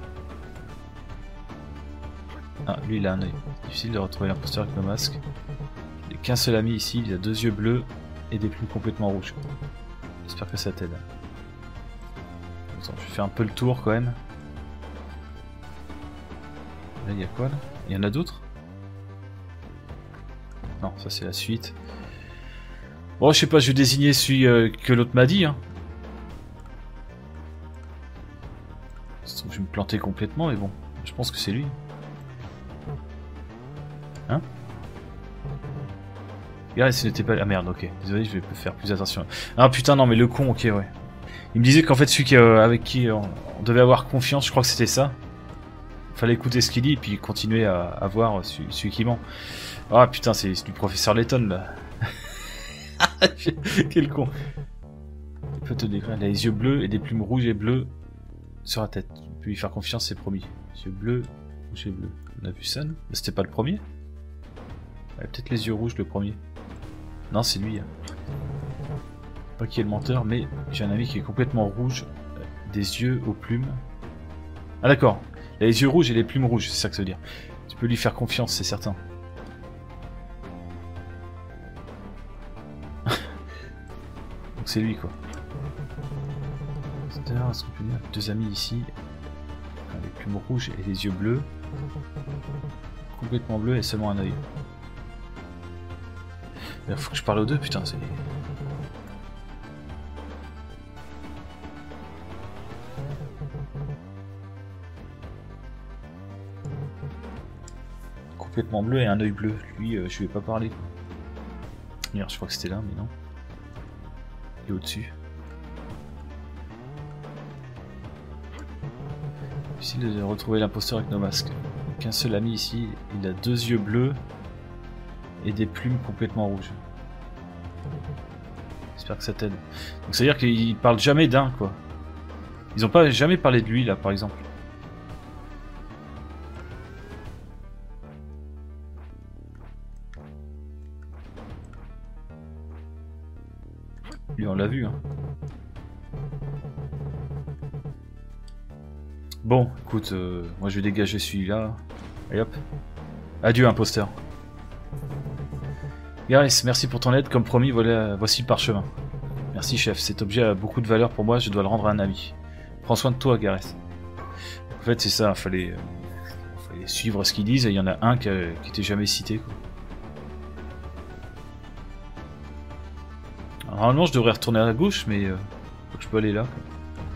Ah, lui il a un œil. Difficile de retrouver l'imposteur avec nos masques. Il n'y a qu'un seul ami ici, il a 2 yeux bleus et des plumes complètement rouges. J'espère que ça t'aide. Attends, je vais faire un peu le tour quand même. Là il y a quoi là? Il y en a d'autres? Non, ça c'est la suite. Bon, je sais pas, je vais désigner celui que l'autre m'a dit. Hein. Je vais me planter complètement, mais bon, je pense que c'est lui. Hein? Regarde, ce n'était pas... Ah merde, ok. Désolé, je vais faire plus attention. Ah putain, non, mais le con, ok, ouais. Il me disait qu'en fait, celui avec qui on devait avoir confiance, je crois que c'était ça. Fallait écouter ce qu'il dit et puis continuer à voir celui qui ment. Ah putain, c'est du professeur Layton là. Quel con. Il peut te décrire, il a les yeux bleus et des plumes rouges et bleues sur la tête. Tu peux lui faire confiance, c'est promis. Yeux bleus, rouges et bleus. On a vu ça, non? C'était pas le premier? Ouais, peut-être les yeux rouges le premier. Non, c'est lui. Hein. Pas qui est le menteur, mais j'ai un ami qui est complètement rouge, des yeux aux plumes. Ah d'accord, il a les yeux rouges et les plumes rouges, c'est ça que ça veut dire. Tu peux lui faire confiance, c'est certain. Donc c'est lui quoi. Est-ce qu'on peut dire 2 amis ici, les plumes rouges et les yeux bleus. Complètement bleu et seulement un œil. Il faut que je parle aux deux, putain, c'est... Complètement bleu et un œil bleu. Lui, je lui ai pas parlé. Merde, je crois que c'était là, mais non. Et au-dessus. Difficile de retrouver l'imposteur avec nos masques. Qu'un seul ami ici, il a 2 yeux bleus et des plumes complètement rouges. J'espère que ça t'aide. Donc ça veut dire qu'ils parlent jamais d'un quoi. Ils ont pas jamais parlé de lui là par exemple. Lui on l'a vu hein. Bon, écoute, moi je vais dégager celui-là. Allez hop. Adieu imposteur. Gareth, merci pour ton aide, comme promis, voici le parchemin. Merci chef, cet objet a beaucoup de valeur pour moi, je dois le rendre à un ami. Prends soin de toi Gareth. En fait c'est ça, fallait suivre ce qu'ils disent et il y en a un qui était jamais cité quoi. Alors, normalement je devrais retourner à la gauche mais faut que je peux aller là quoi.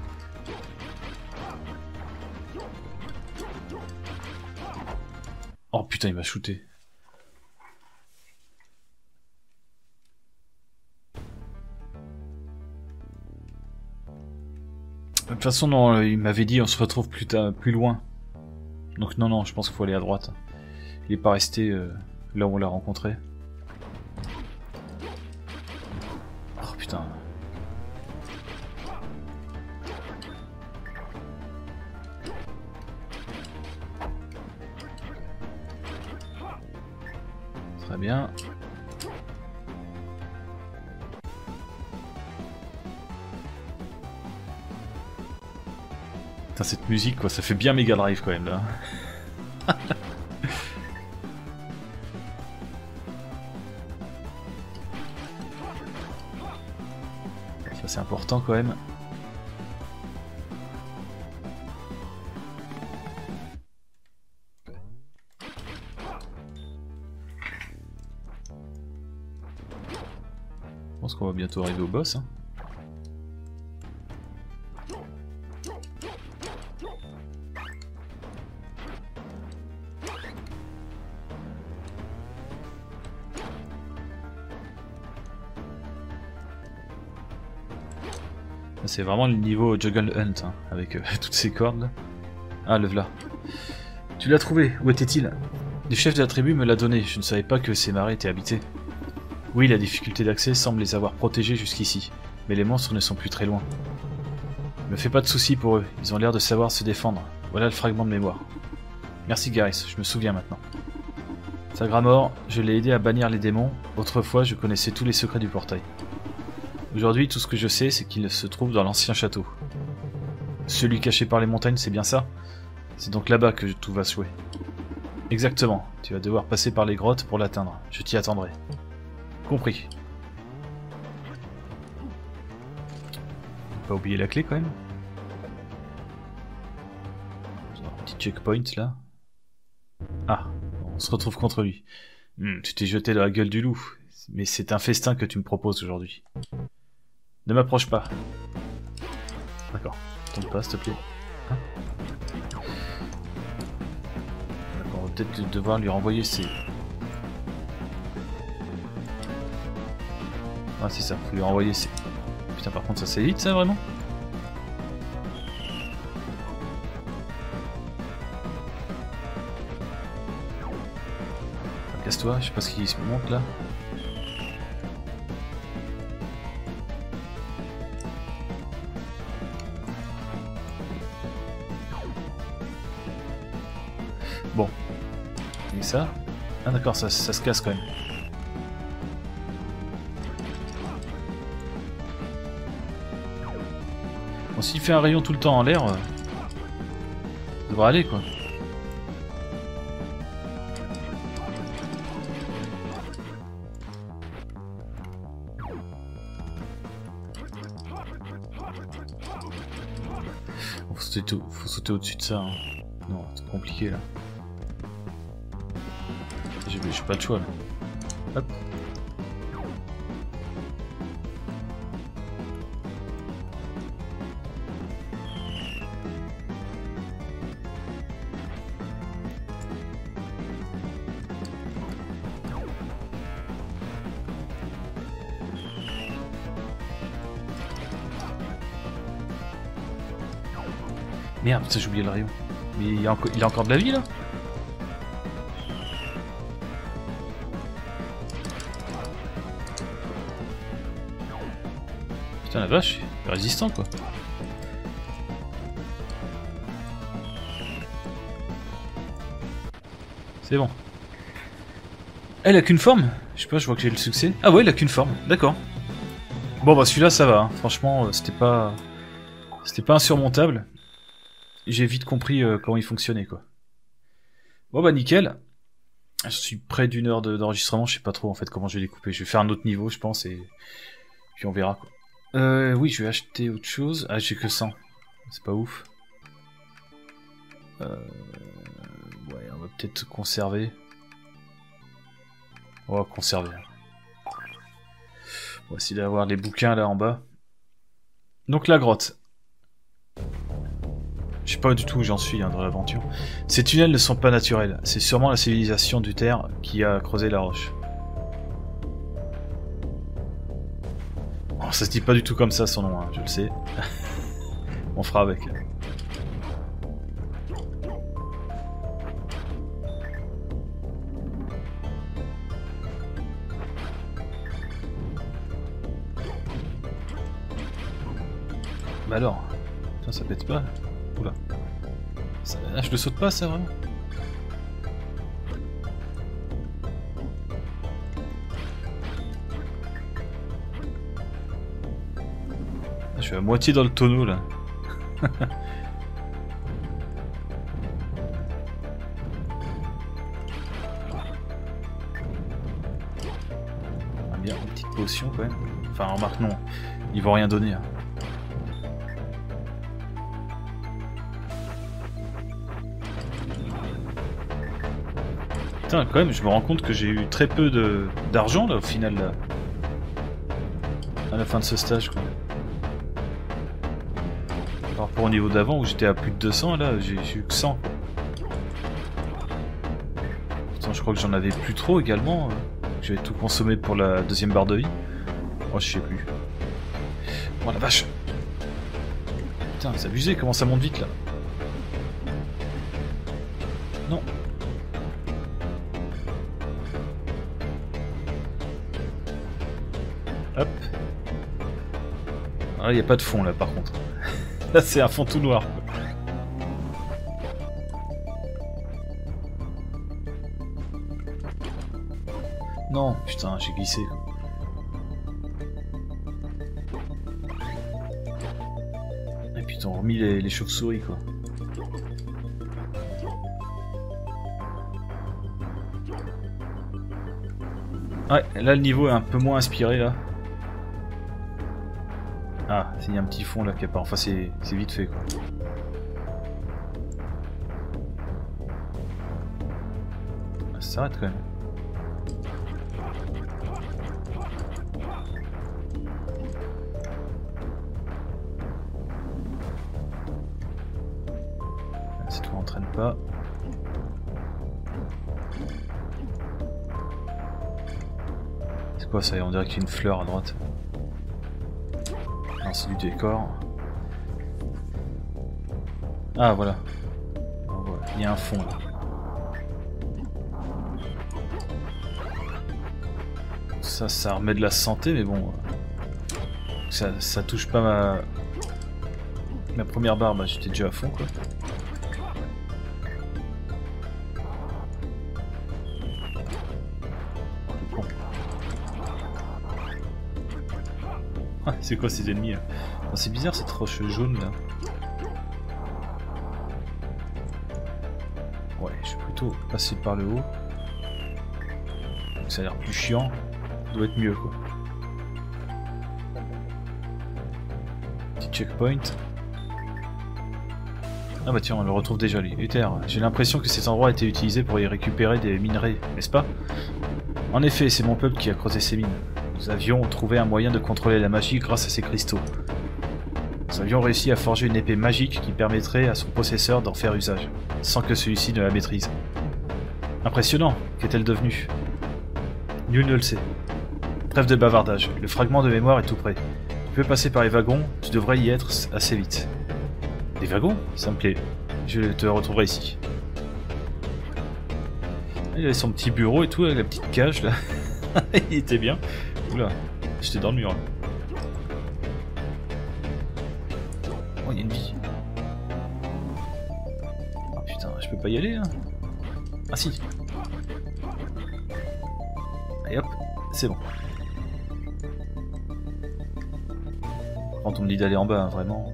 Oh putain il m'a shooté. De toute façon, non, il m'avait dit on se retrouve plus loin. Donc non, je pense qu'il faut aller à droite. Il est pas resté là où on l'a rencontré. Oh putain. Très bien. Putain, cette musique quoi, ça fait bien Mega Drive quand même là. Ça c'est important quand même. Je pense qu'on va bientôt arriver au boss. Hein. C'est vraiment le niveau Juggle Hunt, hein, avec toutes ces cordes là. Ah, le voilà. Tu l'as trouvé, où était-il? Le chef de la tribu me l'a donné, je ne savais pas que ces marais étaient habités. Oui, la difficulté d'accès semble les avoir protégés jusqu'ici, mais les monstres ne sont plus très loin. Ne me fais pas de soucis pour eux, ils ont l'air de savoir se défendre. Voilà le fragment de mémoire. Merci Gareth, je me souviens maintenant. Sagramor, je l'ai aidé à bannir les démons. Autrefois, je connaissais tous les secrets du portail. Aujourd'hui, tout ce que je sais, c'est qu'il se trouve dans l'ancien château. Celui caché par les montagnes, c'est bien ça? C'est donc là-bas que tout va se jouer. Exactement. Tu vas devoir passer par les grottes pour l'atteindre. Je t'y attendrai. Compris. Pas oublier la clé quand même. Un petit checkpoint là. Ah, on se retrouve contre lui. Tu t'es jeté dans la gueule du loup. Mais c'est un festin que tu me proposes aujourd'hui. Ne m'approche pas. D'accord. Tombe pas, s'il te plaît. Hein? D'accord, on va peut-être devoir lui renvoyer ses... Ah, c'est ça, faut lui renvoyer ses... Putain, par contre, ça c'est vite, ça, vraiment? Casse-toi, je sais pas ce qu'il se monte, là. Bon. Et ça? Ah d'accord, ça se casse quand même. Bon, s'il fait un rayon tout le temps en l'air, ça devrait aller quoi. Faut sauter au-dessus de ça. Hein. Non, c'est compliqué là. J'ai pas le choix là. Hop. Merde, j'ai oublié le rayon. Mais il a encore de la vie là? Putain la vache, il est résistant quoi. C'est bon. Elle a qu'une forme? Je sais pas, je vois que j'ai le succès. Ah ouais, il a qu'une forme, d'accord. Bon bah celui-là ça va, hein. Franchement c'était pas insurmontable. J'ai vite compris comment il fonctionnait quoi. Bon bah nickel. Je suis près d'une heure d'enregistrement, je sais pas trop en fait comment je vais les couper. Je vais faire un autre niveau je pense et puis on verra quoi. Oui je vais acheter autre chose. Ah j'ai que 100. C'est pas ouf. Ouais on va peut-être conserver. On va conserver. On va essayer d'avoir les bouquins là en bas. Donc la grotte. Je sais pas du tout où j'en suis hein, dans l'aventure. Ces tunnels ne sont pas naturels. C'est sûrement la civilisation du Terre qui a creusé la roche. Oh, ça se dit pas du tout comme ça son nom, hein, je le sais. On fera avec. Bah alors, putain, ça pète pas. Oula. Ça, là, je le saute pas, ça, vraiment? Ah, je suis à moitié dans le tonneau, là. Ah, bien, une petite potion, quand même. Enfin, remarque, non. Ils vont rien donner, hein. Putain, quand même, je me rends compte que j'ai eu très peu d'argent là au final là. À la fin de ce stage quoi. Par rapport au niveau d'avant où j'étais à plus de 200, là j'ai eu que 100 quoi. Pourtant je crois que j'en avais plus trop également. J'avais tout consommé pour la deuxième barre de vie. Oh je sais plus. Oh la vache. Putain c'est abusé comment ça monte vite là. Non. Hop. Ah, il n'y a pas de fond là par contre. Là c'est un fond tout noir. Non, putain, j'ai glissé. Quoi. Et puis t'as remis les chauves-souris quoi. Ouais, là le niveau est un peu moins inspiré là. Ah, il y a un petit fond là qui apparaît. Enfin c'est vite fait quoi. Ah, ça s'arrête quand même. Cette fois on traîne pas. C'est quoi ça? On dirait qu'il y a une fleur à droite. Non, c'est du décor. Ah voilà. Oh, voilà. Il y a un fond là. Ça remet de la santé, mais bon. Ça touche pas ma première barre, bah j'étais déjà à fond quoi. Ah, c'est quoi ces ennemis là? Oh, c'est bizarre cette roche jaune là. Ouais, je suis plutôt passé par le haut. Donc ça a l'air plus chiant. Ça doit être mieux quoi. Petit checkpoint. Ah bah tiens, on le retrouve déjà lui. Uther, j'ai l'impression que cet endroit a été utilisé pour y récupérer des minerais, n'est-ce pas? En effet, c'est mon peuple qui a creusé ces mines. Nous avions trouvé un moyen de contrôler la magie grâce à ces cristaux. Nous avions réussi à forger une épée magique qui permettrait à son possesseur d'en faire usage, sans que celui-ci ne la maîtrise. Impressionnant, qu'est-elle devenue? Nul ne le sait. Trêve de bavardage, le fragment de mémoire est tout près. Tu peux passer par les wagons, tu devrais y être assez vite. Des wagons? Ça me plaît. Je te retrouverai ici. Il avait son petit bureau et tout, avec la petite cage là. Il était bien. Oula, j'étais dans le mur là. Oh, il y a une vie. Oh putain, je peux pas y aller là. Ah si. Et hop, c'est bon. Quand on me dit d'aller en bas, hein, vraiment.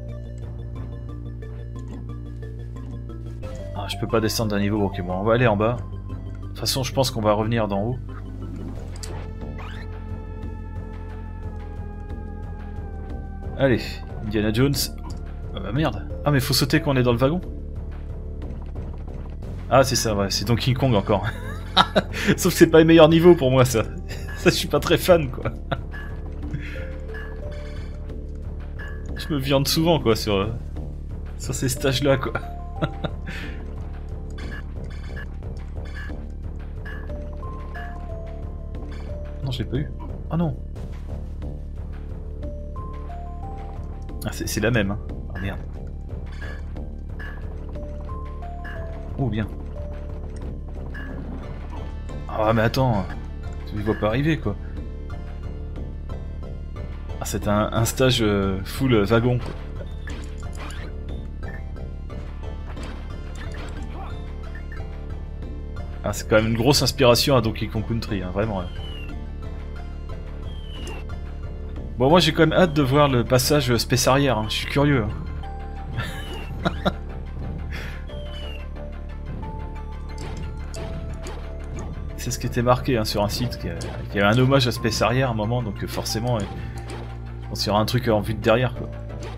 Ah, je peux pas descendre d'un niveau. Ok, bon, on va aller en bas. De toute façon, je pense qu'on va revenir d'en haut. Allez, Indiana Jones. Ah bah merde. Ah mais faut sauter quand on est dans le wagon. Ah c'est ça, ouais, c'est Donkey Kong encore. Sauf que c'est pas les meilleurs niveaux pour moi ça. Ça je suis pas très fan quoi. Je me viande souvent quoi sur ces stages là quoi. Non je l'ai pas eu. Oh non. Ah, c'est la même, hein. Ah merde. Oh bien. Ah mais attends, tu ne vois pas arriver quoi. Ah c'est un stage full wagon quoi. Ah c'est quand même une grosse inspiration à Donkey Kong Country, hein, vraiment. Là. Bon moi j'ai quand même hâte de voir le passage space arrière, hein. Je suis curieux. Hein. C'est ce qui était marqué hein, sur un site, qu'il y avait un hommage à space arrière à un moment, donc forcément on s'y aura un truc en vue de derrière quoi.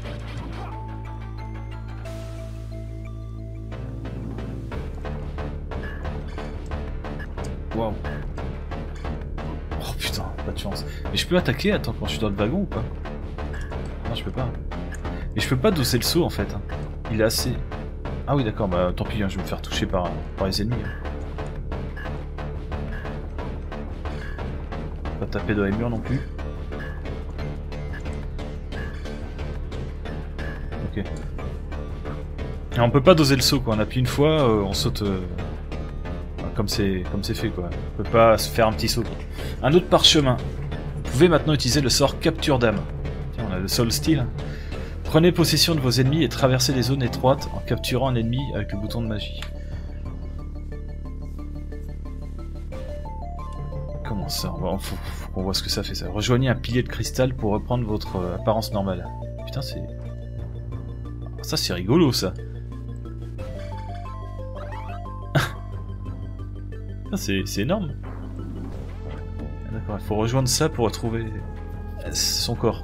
Waouh. Oh putain, pas de chance. Mais je peux attaquer, attends, quand je suis dans le wagon ou pas? Non, je peux pas. Mais je peux pas doser le saut en fait. Hein. Il est assez... Ah oui d'accord, bah tant pis, hein, je vais me faire toucher par les ennemis. Hein. Pas taper dans les murs non plus. Ok. Et on peut pas doser le saut quoi, on appuie une fois, on saute... Comme c'est fait quoi. On peut pas se faire un petit saut. Quoi. Un autre parchemin. Vous pouvez maintenant utiliser le sort capture d'âme. Tiens, on a le Soul Steel. Prenez possession de vos ennemis et traversez les zones étroites en capturant un ennemi avec le bouton de magie. Comment Ça, faut qu'on voit ce que ça fait ça. Rejoignez un pilier de cristal pour reprendre votre apparence normale. Putain, c'est... Ça, c'est rigolo, ça. C'est énorme. D'accord, il faut rejoindre ça pour retrouver son corps.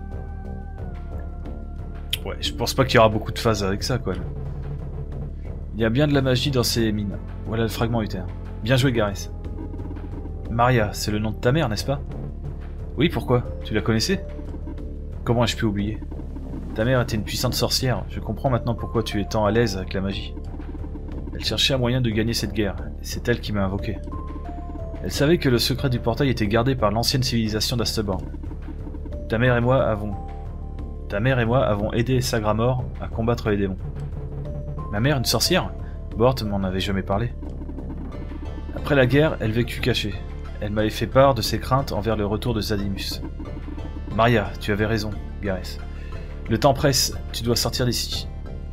Ouais, je pense pas qu'il y aura beaucoup de phases avec ça, quoi. Il y a bien de la magie dans ces mines. Voilà le fragment Uther. Bien joué, Gareth. Maria, c'est le nom de ta mère, n'est-ce pas? Oui, pourquoi? Tu la connaissais? Comment ai-je pu oublier? Ta mère était une puissante sorcière. Je comprends maintenant pourquoi tu es tant à l'aise avec la magie. Elle cherchait un moyen de gagner cette guerre, et c'est elle qui m'a invoqué. Elle savait que le secret du portail était gardé par l'ancienne civilisation d'Asteborn. Ta mère et moi avons aidé Sagramor à combattre les démons. Ma mère, une sorcière? Bort m'en avait jamais parlé. Après la guerre, elle vécut cachée. Elle m'avait fait part de ses craintes envers le retour de Zadimus. Maria, tu avais raison, Gareth. Le temps presse, tu dois sortir d'ici.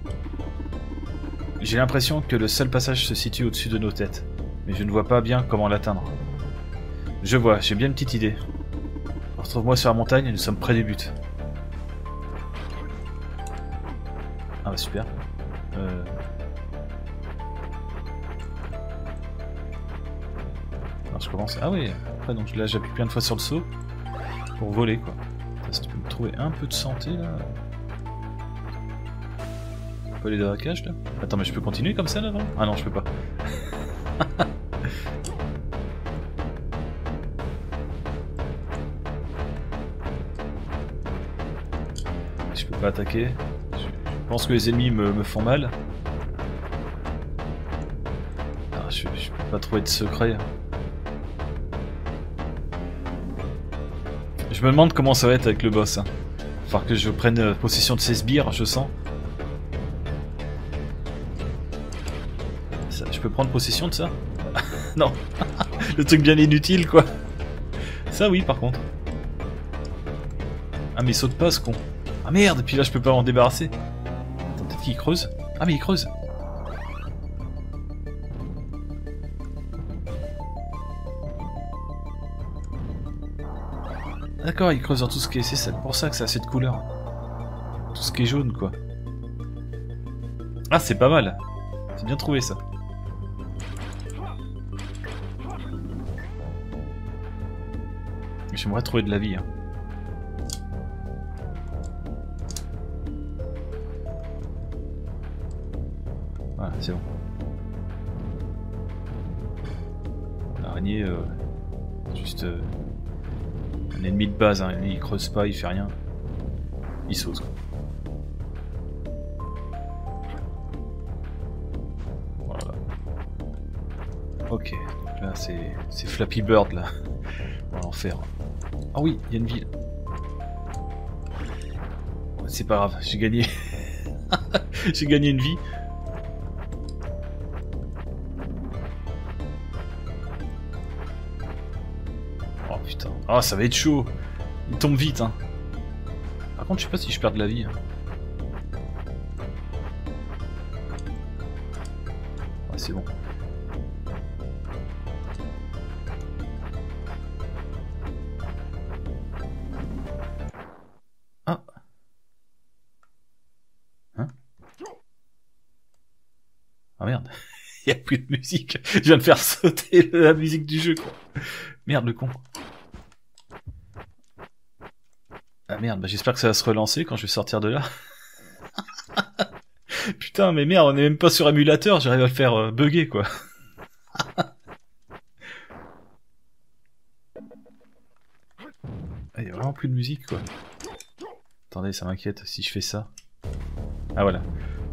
J'ai l'impression que le seul passage se situe au-dessus de nos têtes, mais je ne vois pas bien comment l'atteindre. Je vois, j'ai bien une petite idée. Retrouve-moi sur la montagne, nous sommes près du but. Ah bah super. Alors je commence... Ah oui, après donc là j'appuie plein de fois sur le saut pour voler quoi. Si tu peux me trouver un peu de santé là. On peut aller dans la cage là. Attends mais je peux continuer comme ça là vraiment? Ah non je peux pas. Je peux pas attaquer. Je pense que les ennemis me font mal. Ah, je peux pas trouver de secret. Je me demande comment ça va être avec le boss. Hein. Il va falloir que je prenne possession de ces sbires, je sens. Ça, je peux prendre possession de ça? Non. Le truc bien inutile quoi. Ça oui par contre. Ah mais il saute pas ce con. Ah merde, et puis là je peux pas m'en débarrasser. Attends, peut-être qu'il creuse. Ah mais il creuse. D'accord, il creuse dans tout ce qui est... C'est pour ça que ça a cette couleur. Tout ce qui est jaune, quoi. Ah, c'est pas mal. C'est bien trouvé, ça. J'aimerais trouver de la vie, hein. Voilà, c'est bon. L'araignée, juste... un ennemi de base, hein. Lui il creuse pas, il fait rien. Il saute quoi. Voilà. Ok, donc là c'est Flappy Bird là. On va en faire. Ah oui, il y a une ville. C'est pas grave, j'ai gagné. J'ai gagné une vie. Oh putain. Ah ça va être chaud. Il tombe vite hein. Par contre je sais pas si je perds de la vie. Hein. Ouais c'est bon. Ah. Hein? Ah merde. Il n'y a plus de musique. Je viens de faire sauter la musique du jeu quoi. Merde le con. Ah merde, bah j'espère que ça va se relancer quand je vais sortir de là. Putain, mais merde, on est même pas sur émulateur, j'arrive à le faire bugger quoi. Il y a vraiment plus de musique quoi. Attendez, ça m'inquiète si je fais ça. Ah voilà.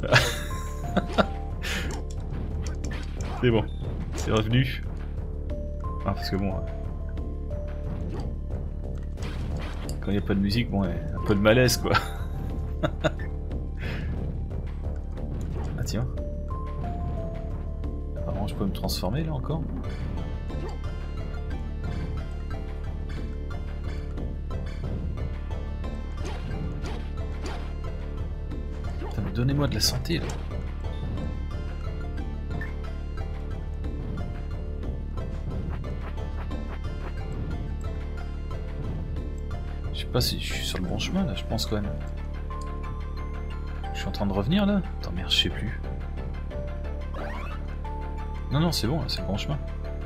C'est bon, c'est revenu. Ah parce que bon... Quand il n'y a pas de musique, bon, un peu de malaise quoi. Ah tiens. Apparemment je peux me transformer là encore. Putain, mais donnez-moi de la santé là. pas si je suis sur le bon chemin là, je pense quand même. Je suis en train de revenir là? Attends merde, je sais plus. Non non c'est bon, c'est le bon chemin.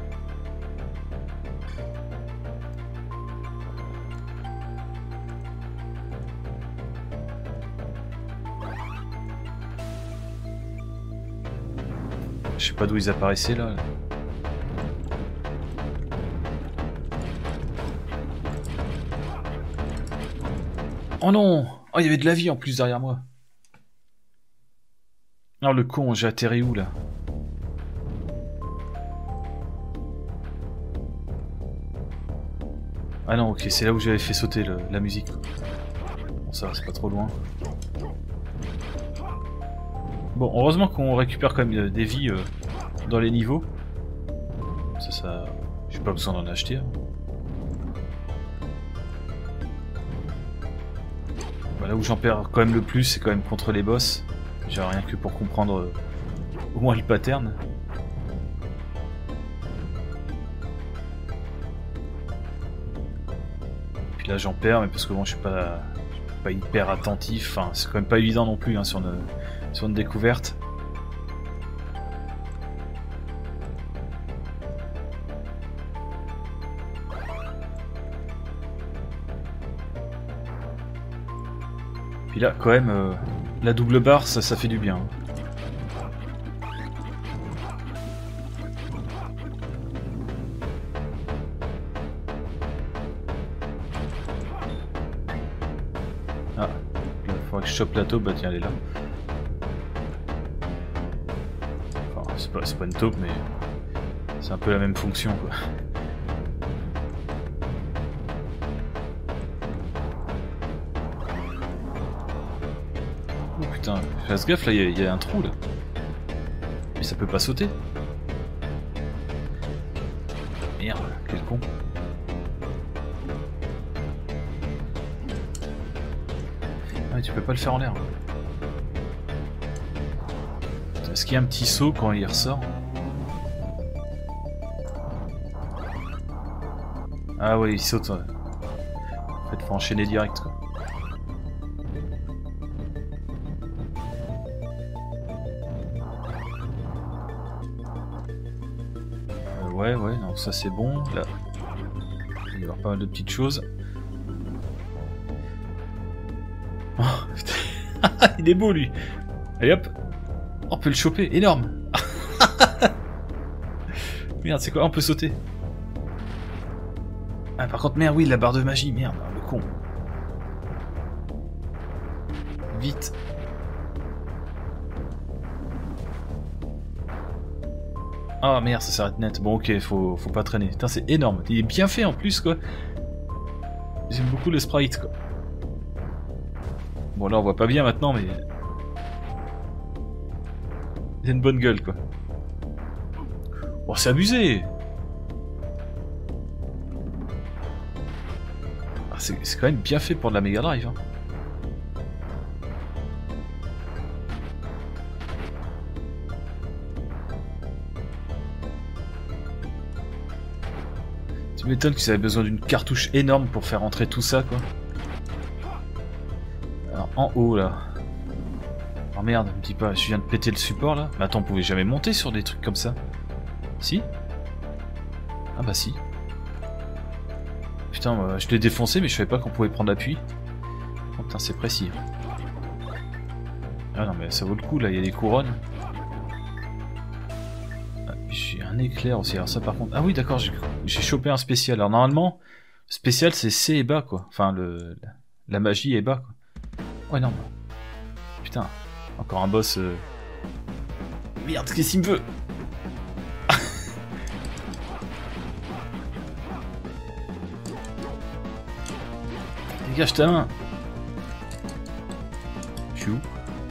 Je sais pas d'où ils apparaissaient là. Oh non! Oh, il y avait de la vie en plus derrière moi. Non, le con, j'ai atterri où là? Ah non, ok, c'est là où j'avais fait sauter la musique. Bon, ça va, c'est pas trop loin. Bon, heureusement qu'on récupère quand même des vies dans les niveaux. Ça... J'ai pas besoin d'en acheter. Hein. Là où j'en perds quand même le plus, c'est quand même contre les boss. J'ai rien que pour comprendre au moins le pattern. Puis là j'en perds, mais parce que bon, je suis pas hyper attentif. Enfin, c'est quand même pas évident non plus hein, sur une découverte. Puis là, quand même, la double barre, ça fait du bien. Ah, il faudrait que je chope la taupe, bah tiens, elle est là. Enfin, c'est pas une taupe, mais c'est un peu la même fonction, quoi. Putain, fasse gaffe là, il y a un trou là. Mais ça peut pas sauter. Merde, quel con. Ah, tu peux pas le faire en l'air. Est-ce qu'il y a un petit saut quand il ressort? Ah ouais, il saute. Ouais. En fait, faut enchaîner direct quoi. Ouais, donc ça c'est bon. Là, il va y avoir pas mal de petites choses. Oh, putain. Il est beau lui. Allez hop. On peut le choper, énorme. Merde, c'est quoi? On peut sauter. Ah, par contre, merde, oui, la barre de magie, merde, le con. Vite. Ah merde, ça s'arrête net. Bon ok, faut pas traîner. Putain, c'est énorme. Il est bien fait en plus quoi. J'aime beaucoup le sprite quoi. Bon là on voit pas bien maintenant mais... Il a une bonne gueule quoi. Oh c'est abusé. Ah, c'est quand même bien fait pour de la Mega Drive hein. Tu m'étonnes qu'ils avaient besoin d'une cartouche énorme pour faire entrer tout ça, quoi. Alors, en haut, là. Oh merde, me dis pas, je viens de péter le support, là. Mais attends, on pouvait jamais monter sur des trucs comme ça. Si? Ah bah si. Putain, je l'ai défoncé, mais je savais pas qu'on pouvait prendre appui. Oh putain, c'est précis. Ah non, mais ça vaut le coup, là, il y a des couronnes. J'ai un éclair aussi, alors ça par contre... Ah oui d'accord, j'ai chopé un spécial. Alors normalement, spécial c'est C et bas quoi. Enfin, la magie est bas quoi. Ouais non. Putain, encore un boss... Merde, qu'est-ce qu'il me veut? Dégage ta main. Je suis où?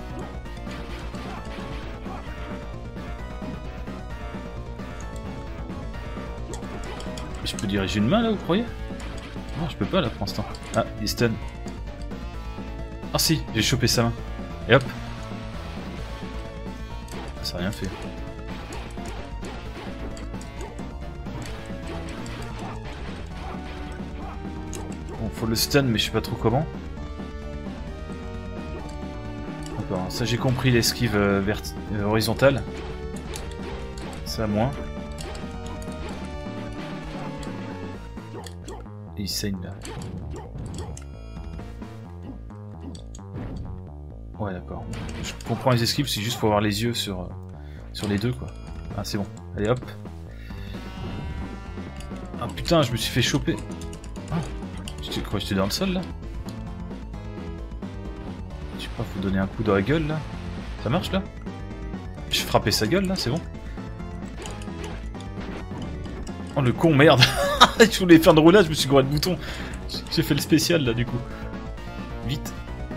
Je peux diriger une main là, vous croyez? Non, je peux pas là pour l'instant. Ah, il est stun. Ah si, j'ai chopé sa main. Et hop. Ça a rien fait. Bon, faut le stun, mais je sais pas trop comment. D'accord, ça j'ai compris l'esquive horizontale. Ça moins. Et il saigne là. Ouais d'accord. Je comprends les esquives, c'est juste pour avoir les yeux sur les deux quoi. Ah c'est bon. Allez hop. Ah putain, je me suis fait choper. Ah, j'étais dans le sol là. Je sais pas, faut donner un coup dans la gueule là. Ça marche là? Je vais frapper sa gueule là, c'est bon. Oh le con, merde. Je voulais faire de roulage, je me suis gouré de bouton. J'ai fait le spécial là du coup. Vite.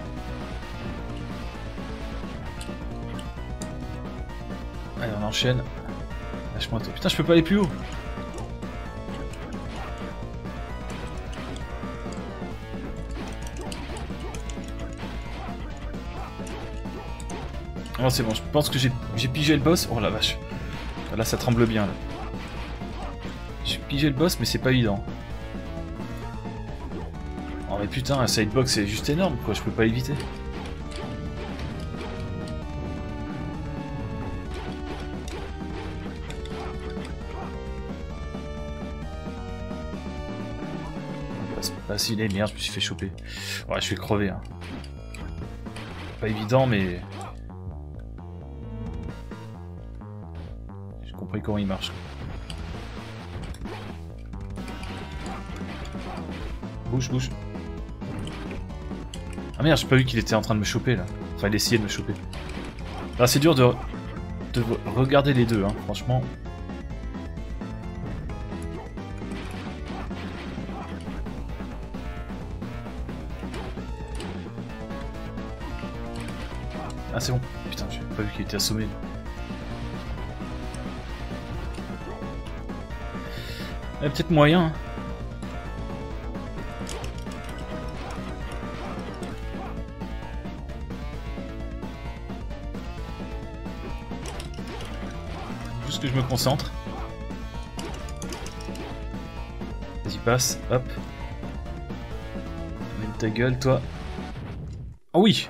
Allez on enchaîne. Lâche-moi toi. Putain je peux pas aller plus haut. Oh c'est bon, je pense que j'ai pigé le boss. Oh la vache. Là ça tremble bien là. J'ai pigé le boss mais c'est pas évident. Oh mais putain, un sidebox c'est juste énorme quoi, je peux pas l'éviter. Ah si, merde, je me suis fait choper. Ouais, je vais crever. Hein. Pas évident, mais... J'ai compris comment il marche. Bouge, bouge. Ah merde, j'ai pas vu qu'il était en train de me choper, là. Enfin, il essayait de me choper. Ah, c'est dur de regarder les deux, hein, franchement. Ah c'est bon, putain j'ai pas vu qu'il était assommé. Il y a peut-être moyen. Hein. Juste que je me concentre. Vas-y passe, hop. Mets ta gueule toi. Oh oui.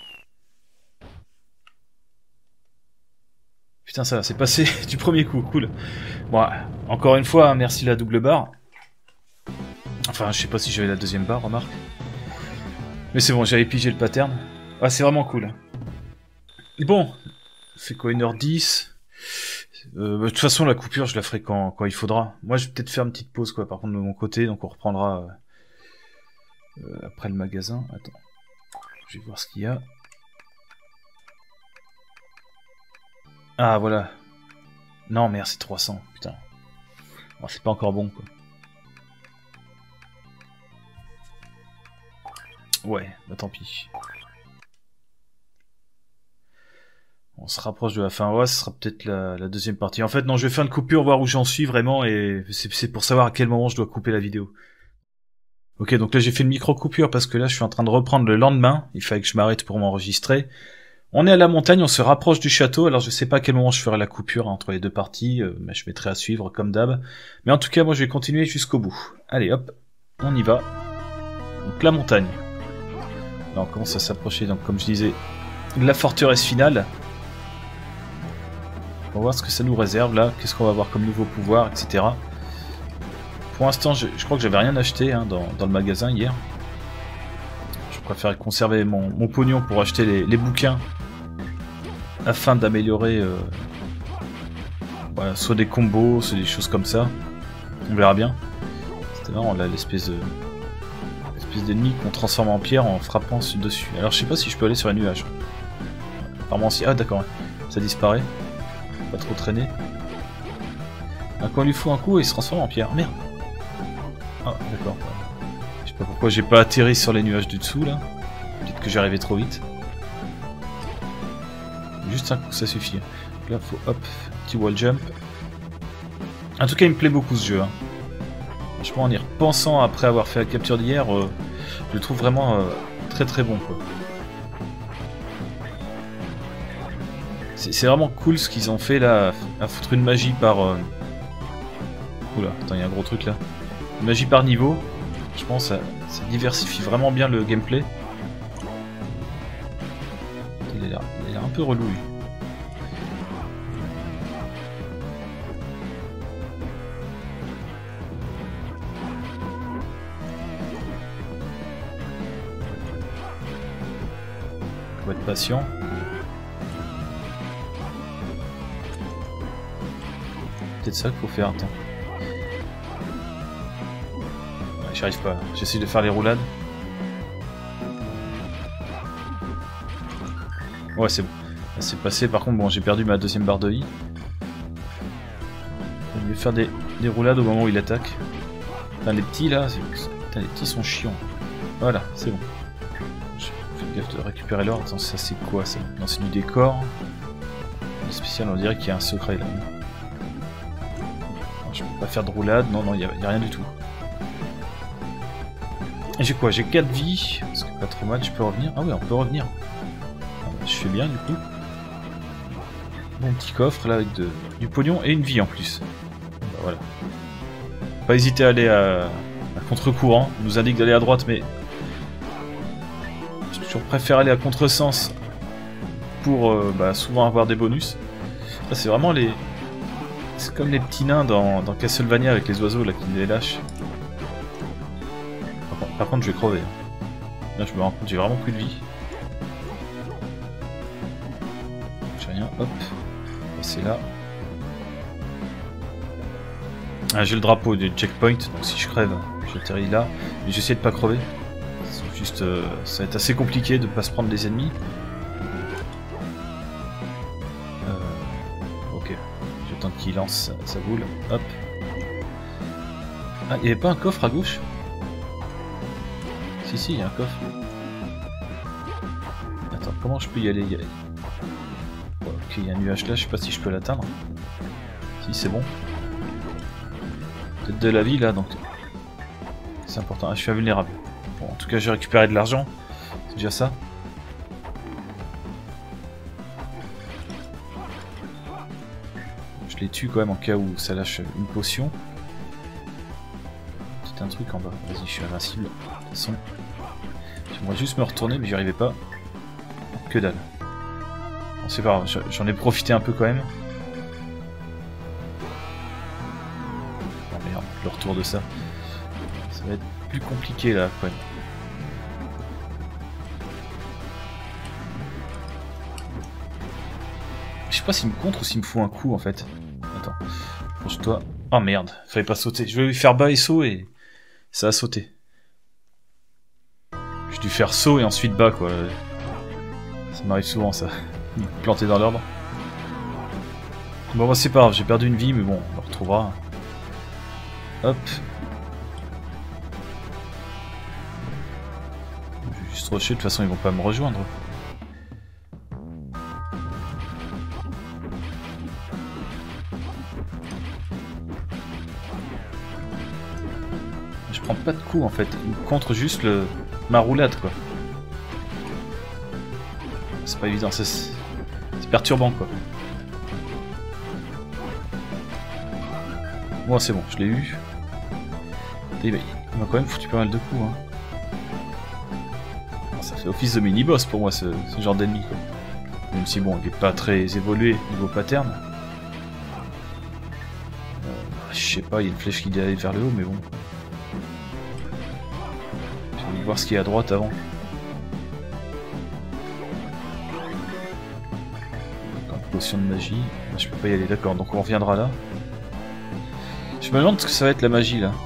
Putain ça c'est passé du premier coup, cool. Bon, encore une fois, hein, merci la double barre. Enfin, je sais pas si j'avais la deuxième barre, remarque. Mais c'est bon, j'avais pigé le pattern. Ah, c'est vraiment cool. Bon, c'est quoi, 1h10 de toute façon, la coupure, je la ferai quand il faudra. Moi, je vais peut-être faire une petite pause, quoi, par contre, de mon côté, donc on reprendra après le magasin. Attends, je vais voir ce qu'il y a. Ah, voilà. Non, merde, c'est 300, putain. Oh, c'est pas encore bon, quoi. Ouais, bah tant pis. On se rapproche de la fin. Ouais, ce sera peut-être la deuxième partie. En fait, non, je vais faire une coupure, voir où j'en suis vraiment, et c'est pour savoir à quel moment je dois couper la vidéo. Ok, donc là j'ai fait une micro-coupure parce que là je suis en train de reprendre le lendemain. Il fallait que je m'arrête pour m'enregistrer. On est à la montagne, on se rapproche du château, alors je sais pas à quel moment je ferai la coupure entre les deux parties, mais je mettrai à suivre comme d'hab. Mais en tout cas, moi je vais continuer jusqu'au bout. Allez hop, on y va. Donc la montagne. Là on commence à s'approcher, donc comme je disais, de la forteresse finale. On va voir ce que ça nous réserve là, qu'est-ce qu'on va avoir comme nouveau pouvoir, etc. Pour l'instant, je crois que j'avais rien acheté hein, dans le magasin hier. Je préfère conserver mon pognon pour acheter les bouquins afin d'améliorer voilà, soit des combos, soit des choses comme ça. On verra bien. C'était marrant là, l'espèce d'ennemi qu'on transforme en pierre en frappant dessus. Alors je sais pas si je peux aller sur les nuages. Apparemment si. Ah d'accord, ça disparaît. Pas trop traîner. Quand on lui fout un coup, il se transforme en pierre. Merde. Ah d'accord. Je sais pas pourquoi j'ai pas atterri sur les nuages du dessous là. Peut-être que j'arrivais trop vite. Juste un coup, ça suffit. Donc là, faut hop, petit wall jump. En tout cas, il me plaît beaucoup ce jeu. Hein. Franchement, en y repensant après avoir fait la capture d'hier, je le trouve vraiment très très bon quoi. C'est vraiment cool ce qu'ils ont fait là, à foutre une magie par... Oula, attends, il y a un gros truc là. Une magie par niveau, je pense, Ça diversifie vraiment bien le gameplay. Il a l'air un peu relou lui. Faut être patient. Peut-être ça qu'il faut faire, attends. Ouais, j'y arrive pas, j'essaie de faire les roulades. Ouais, c'est bon. C'est passé, par contre, bon, j'ai perdu ma deuxième barre de vie. Je vais faire des roulades au moment où il attaque. Putain, les petits là, putain, les petits sont chiants. Voilà, c'est bon. Fais gaffe de récupérer l'or. Attends, ça c'est quoi ça? Non, c'est du décor. Le spécial, on dirait qu'il y a un secret là. Non, je peux pas faire de roulade, non, il y a rien du tout. J'ai quoi? J'ai 4 vies, parce que pas trop mal, je peux revenir. Ah oui, on peut revenir. Je fais bien du coup. Bon petit coffre là avec du pognon et une vie en plus. Bah, voilà. Pas hésiter à aller à contre-courant. On nous indique d'aller à droite, mais je préfère aller à contre-sens pour souvent avoir des bonus. Ça c'est vraiment les... C'est comme les petits nains dans Castlevania avec les oiseaux là qui les lâchent. Par contre je vais crever. Là je me rends compte, j'ai vraiment plus de vie. J'ai rien, hop. C'est là. Ah, j'ai le drapeau du checkpoint, donc si je crève, j'atterris là. Mais j'essaie de pas crever. C'est juste, ça va être assez compliqué de pas se prendre des ennemis. Ok, j'attends qu'il lance sa boule. Hop. Ah, il n'y avait pas un coffre à gauche? Si, il y a un coffre. Attends, comment je peux y aller? Ok, il y a un nuage là, je sais pas si je peux l'atteindre. Si, c'est bon. Peut-être de la vie là, donc c'est important. Ah, je suis invulnérable. Bon, en tout cas, j'ai récupéré de l'argent. C'est déjà ça. Je les tue quand même en cas où ça lâche une potion. C'est un truc en bas. Vas-y, je suis invincible. De toute façon, j'aimerais juste me retourner, mais j'y arrivais pas. Que dalle. Bon, c'est pas grave, j'en ai profité un peu quand même. Oh merde, le retour de ça. Ça va être plus compliqué là quand même. Je sais pas s'il me contre ou s'il me fout un coup en fait. Attends, penche-toi. Oh merde, fallait pas sauter. Je vais lui faire bas et saut et ça a sauté. J'ai dû faire saut et ensuite bas quoi. Ça m'arrive souvent ça. Planté dans l'ordre. Bon bah c'est pas grave, j'ai perdu une vie mais bon, on le retrouvera. Hop. Je vais juste rusher, de toute façon ils vont pas me rejoindre. Je prends pas de coups en fait, ils me contre juste ma roulade quoi. C'est pas évident, c'est perturbant quoi. Bon c'est bon, je l'ai eu. Il m'a quand même foutu pas mal de coups. Hein. Ça fait office de mini-boss pour moi ce genre d'ennemi quoi. Même si bon, il est pas très évolué niveau pattern. Je sais pas, il y a une flèche qui doit aller vers le haut mais bon. Je vais voir ce qu'il y a à droite avant. Potion de magie, je peux pas y aller, d'accord, donc on reviendra là. Je me demande ce que ça va être la magie là.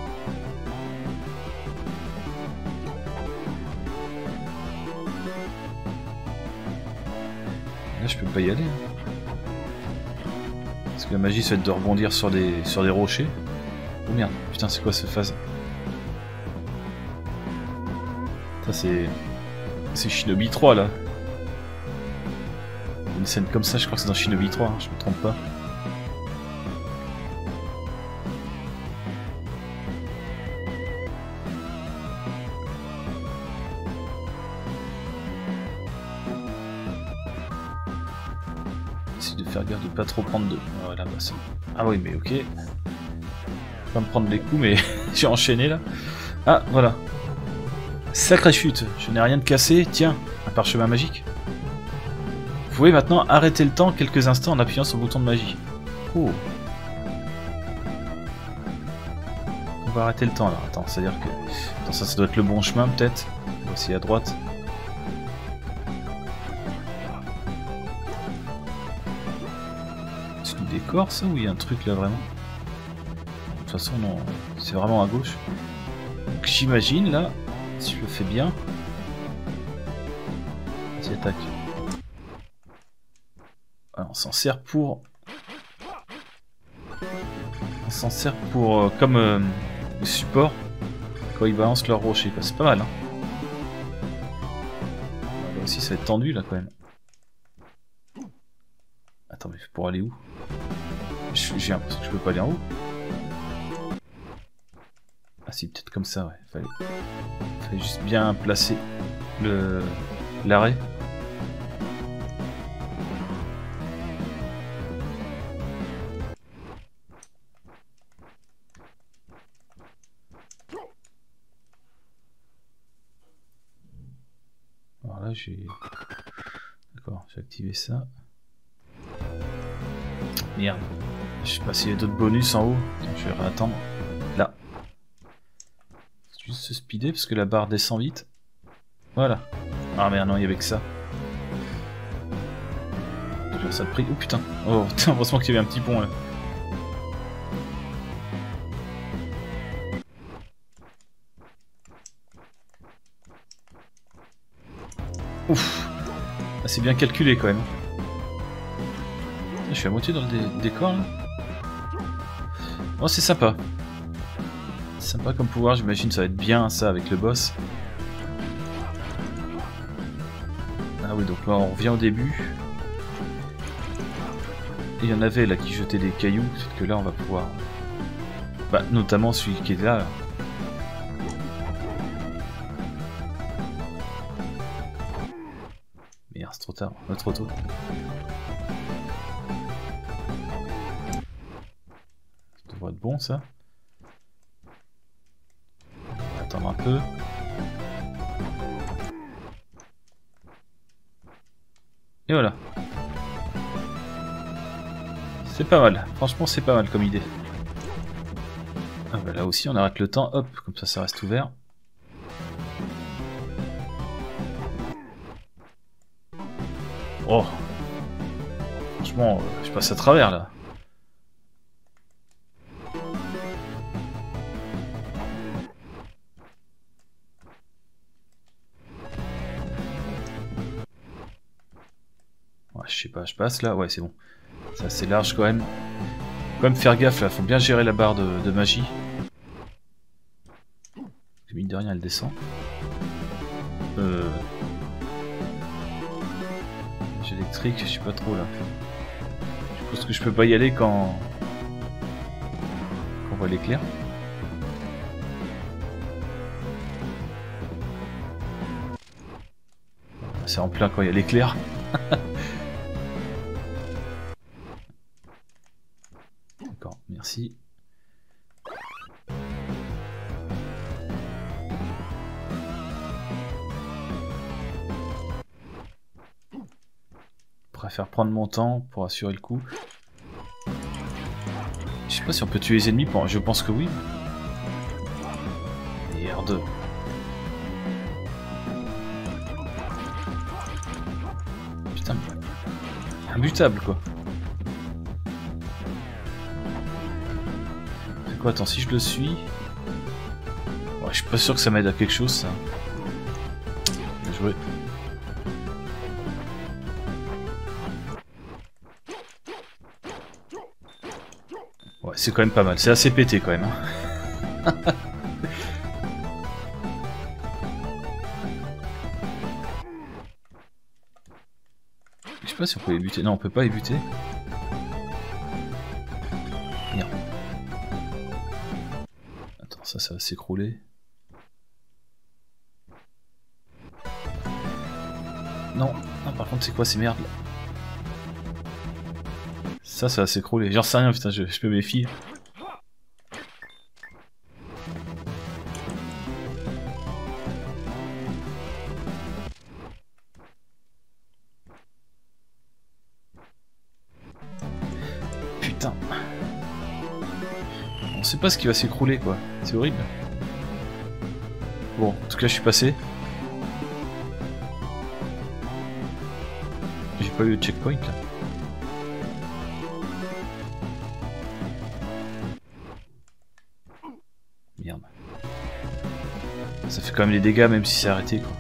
Là je peux pas y aller. Parce que la magie ça va être de rebondir sur des rochers. Oh merde, putain c'est quoi cette phase? Ça c'est Shinobi 3 là. Une scène comme ça, je crois que c'est dans Shinobi 3, hein, je me trompe pas. J'essaie de faire gaffe de pas trop prendre de... Voilà, bah ça... Ah oui, mais ok. Pas me prendre les coups, mais j'ai enchaîné là. Ah, voilà. Sacrée chute, je n'ai rien de cassé. Tiens, un parchemin magique. Vous pouvez maintenant arrêter le temps quelques instants en appuyant sur le bouton de magie. Oh. On va arrêter le temps alors. Attends, c'est-à-dire que... Attends, ça doit être le bon chemin peut-être. Voici à droite. C'est du décor ça ou il y a un truc là vraiment? De toute façon non, c'est vraiment à gauche. Donc j'imagine là, si je le fais bien... Vas-y, attaque. Alors, on s'en sert pour... On s'en sert pour... comme support quand ils balancent leur rocher. C'est pas mal, hein. Là aussi, ça va être tendu, là, quand même. Attends, mais pour aller où? J'ai l'impression que je peux pas aller en haut. Ah si, peut-être comme ça, ouais. Fallait juste bien placer l'arrêt. Alors là, j'ai... D'accord, j'ai activé ça. Merde. Je sais pas s'il y a d'autres bonus en haut. Attends, je vais réattendre. Là. Juste se speeder parce que la barre descend vite. Voilà. Ah merde, non, il y avait que ça. Déjà ça le prix. Oh putain. Oh putain, heureusement qu'il y avait un petit pont là. Ouf. Ah, c'est bien calculé quand même. Je suis à moitié dans le décor là. Oh, c'est sympa. C'est sympa comme pouvoir, j'imagine ça va être bien ça avec le boss. Ah oui, donc là on revient au début. Et il y en avait là qui jetaient des cailloux, peut-être que là on va pouvoir... Bah, notamment celui qui est là. Merde, c'est trop tard, trop tôt. Ça devrait être bon ça. On va attendre un peu. Et voilà. C'est pas mal, franchement c'est pas mal comme idée. Ah bah là aussi on arrête le temps, hop, comme ça reste ouvert. Oh. Franchement, je passe à travers là. Ouais, je sais pas, je passe là, ouais c'est bon. C'est assez large quand même. Faut quand même faire gaffe là, faut bien gérer la barre de magie. Mine de rien elle descend. J'ai électrique, je sais pas trop là. Je pense que je peux pas y aller quand on voit l'éclair. C'est en plein quand il y a l'éclair. D'accord, merci. Je préfère prendre mon temps pour assurer le coup. Je sais pas si on peut tuer les ennemis, je pense que oui. Merde. Putain, imbutable quoi. C'est quoi, attends, si je le suis... Ouais, je suis pas sûr que ça m'aide à quelque chose ça. Bien joué. Ouais, c'est quand même pas mal, c'est assez pété quand même. Hein. Je sais pas si on peut les buter. Non, on peut pas les buter. Merde. Attends, ça va s'écrouler. Non, non, par contre, c'est quoi ces merdes là? Ça va s'écrouler. J'en sais rien, putain, je me méfie. sait pas ce qui va s'écrouler quoi. C'est horrible. Bon, en tout cas je suis passé. J'ai pas eu le checkpoint là. Merde. Ça fait quand même des dégâts même si c'est arrêté quoi.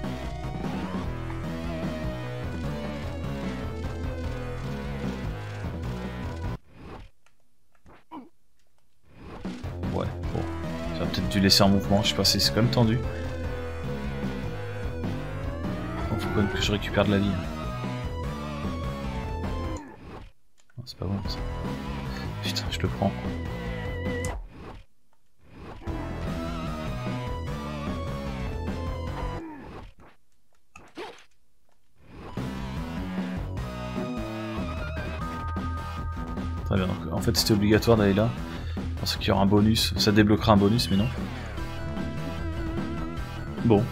Ouais, bon. J'aurais peut-être dû laisser en mouvement, je sais pas, c'est quand même tendu. Bon, faut quand même que je récupère de la vie. Non, c'est pas bon ça. Putain, je le prends quoi. Très bien, donc en fait c'était obligatoire d'aller là. Parce qu'il y aura un bonus, ça débloquera un bonus, mais non. Bon.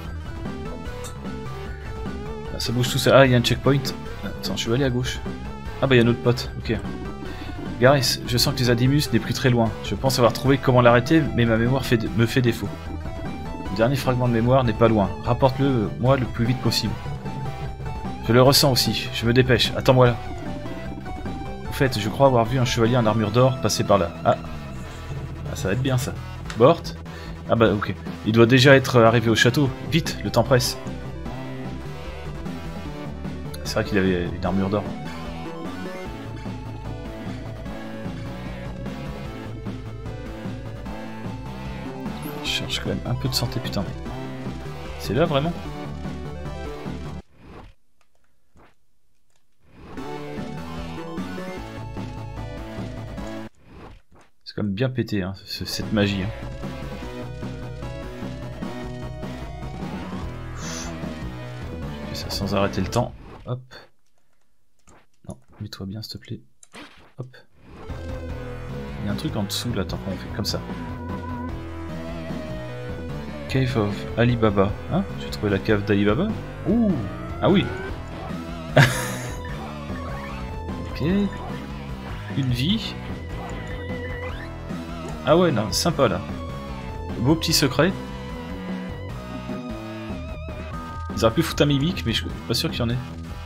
Là, ça bouge tout ça. Ah, il y a un checkpoint. Attends, je vais aller à gauche. Ah bah il y a notre pote, ok. Gareth, je sens que les Adimus n'est plus très loin. Je pense avoir trouvé comment l'arrêter, mais ma mémoire me fait défaut. Le dernier fragment de mémoire n'est pas loin. Rapporte-le moi le plus vite possible. Je le ressens aussi, je me dépêche. Attends-moi là. En fait, je crois avoir vu un chevalier en armure d'or passer par là. Ah, ça va être bien ça. Bort. Ah bah ok. Il doit déjà être arrivé au château. Vite, le temps presse. C'est vrai qu'il avait une armure d'or. Je cherche quand même un peu de santé, putain. C'est là vraiment? C'est quand même bien pété, hein, cette magie. Hein. Je fais ça sans arrêter le temps. Hop. Non, mets-toi bien s'il te plaît. Hop. Il y a un truc en dessous là, tant qu'on fait comme ça. Cave of Alibaba. Hein? J'ai trouvé la cave d'Alibaba. Ouh! Ah oui! Ok. Une vie. Ah ouais, non, sympa là. Beau petit secret. Ils auraient pu foutre un mimique, mais je suis pas sûr qu'il y en ait.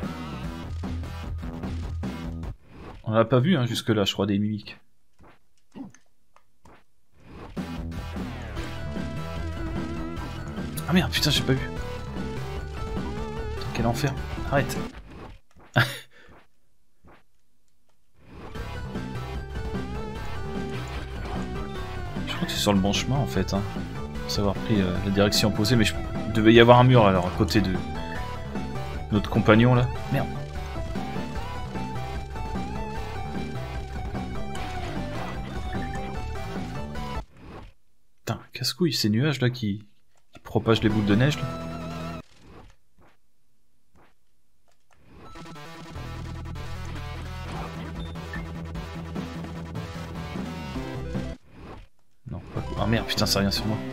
On l'a pas vu hein, jusque là, je crois, des mimiques. Ah merde, putain, j'ai pas vu. Putain, quel enfer. Arrête. Je crois que c'est sur le bon chemin en fait. Hein. Sans avoir pris la direction opposée, mais il devait y avoir un mur alors à côté de notre compagnon là. Merde. Putain, casse-couille, ces nuages là qui propagent les boules de neige là. Non, pas... Ah merde, putain, c'est rien sur moi.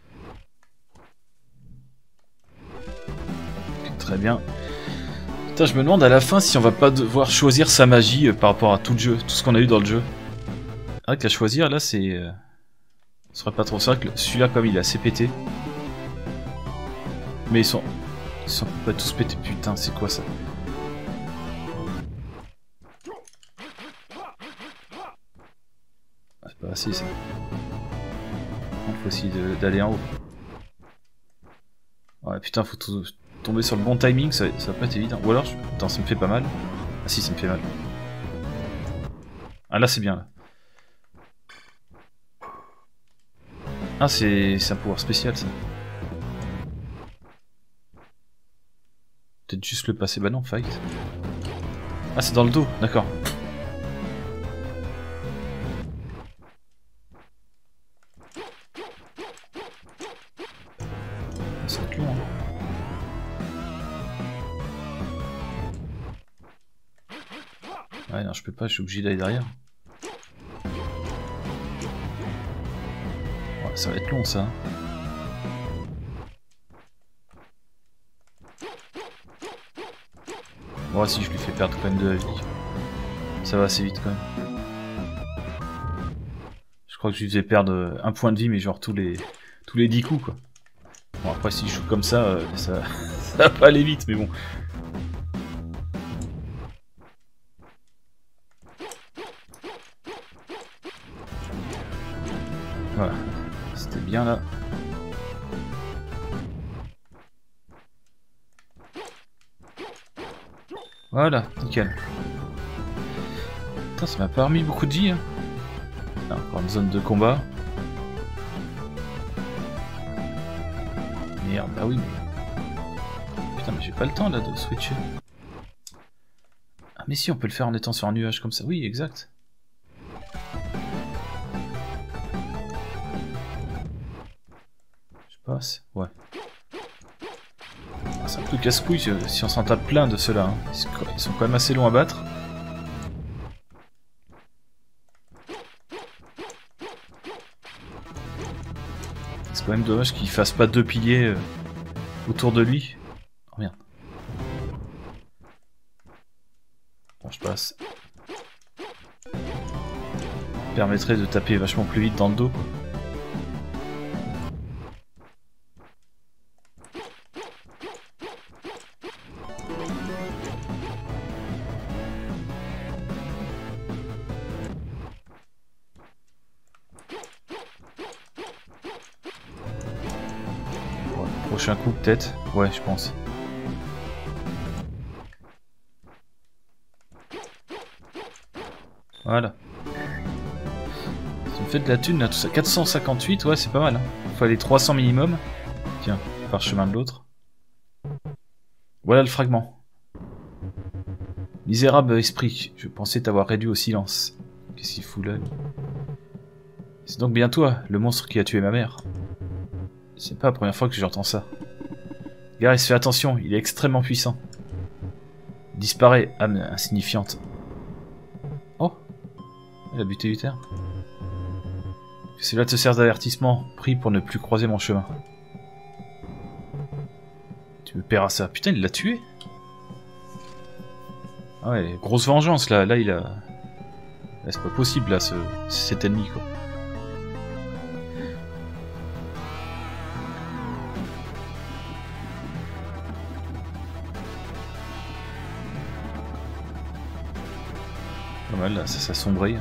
Okay, très bien. Putain, je me demande à la fin si on va pas devoir choisir sa magie par rapport à tout le jeu, tout ce qu'on a eu dans le jeu. C'est vrai qu'à choisir là, c'est... Ce serait pas trop. C'est vrai que celui-là, comme il est assez pété. Mais ils sont pas tous pétés. Putain, c'est quoi ça? Ah, c'est pas assez ça. Il faut essayer d'aller en haut. Ouais, putain, faut tomber sur le bon timing, ça va pas être évident. Ou alors, attends, ça me fait pas mal. Ah si, ça me fait mal. Ah là, c'est bien là. Ah, c'est un pouvoir spécial ça. Peut-être juste le passer. Bah non, fight. Ah, c'est dans le dos, d'accord. Ça va être long, hein. Ouais, non, je peux pas, je suis obligé d'aller derrière. Ouais, ça va être long ça. Bon, si je lui fais perdre quand même de la vie. Ça va assez vite quand même. Je crois que je lui faisais perdre un point de vie, mais genre tous les 10 coups, quoi. Bon, après, si je joue comme ça, ça va pas aller vite, mais bon. Voilà. C'était bien, là. Voilà, nickel. Putain, ça m'a pas remis beaucoup de vie, hein. Là, encore une zone de combat. Merde, bah oui, mais... Putain, mais j'ai pas le temps, là, de switcher. Ah, mais si, on peut le faire en étant sur un nuage comme ça. Oui, exact. Je passe, ouais. Ah, c'est un peu casse-couille si on s'en tape plein de ceux-là. Hein. Ils sont quand même assez longs à battre. C'est quand même dommage qu'il fasse pas 2 piliers autour de lui. Oh merde. Bon, je passe. Permettrait de taper vachement plus vite dans le dos, quoi. Prochain coup peut-être. Ouais, je pense. Voilà. Ça me fait de la thune là, tout ça. 458, ouais, c'est pas mal. Hein. Faut aller 300 minimum. Tiens, par chemin de l'autre. Voilà le fragment. Misérable esprit, je pensais t'avoir réduit au silence. Qu'est-ce qu'il fout là? C'est donc bien toi, le monstre qui a tué ma mère. C'est pas la première fois que j'entends ça. Gareth, fais attention, il est extrêmement puissant. Disparaît, âme insignifiante. Oh, elle a buté Uther. Que cela te sert d'avertissement, prie pour ne plus croiser mon chemin. Tu me paieras ça. Putain, il l'a tué. Ah ouais, grosse vengeance là, il a... Là, c'est pas possible là, cet ennemi quoi. Pas mal là, ça s'assombrit.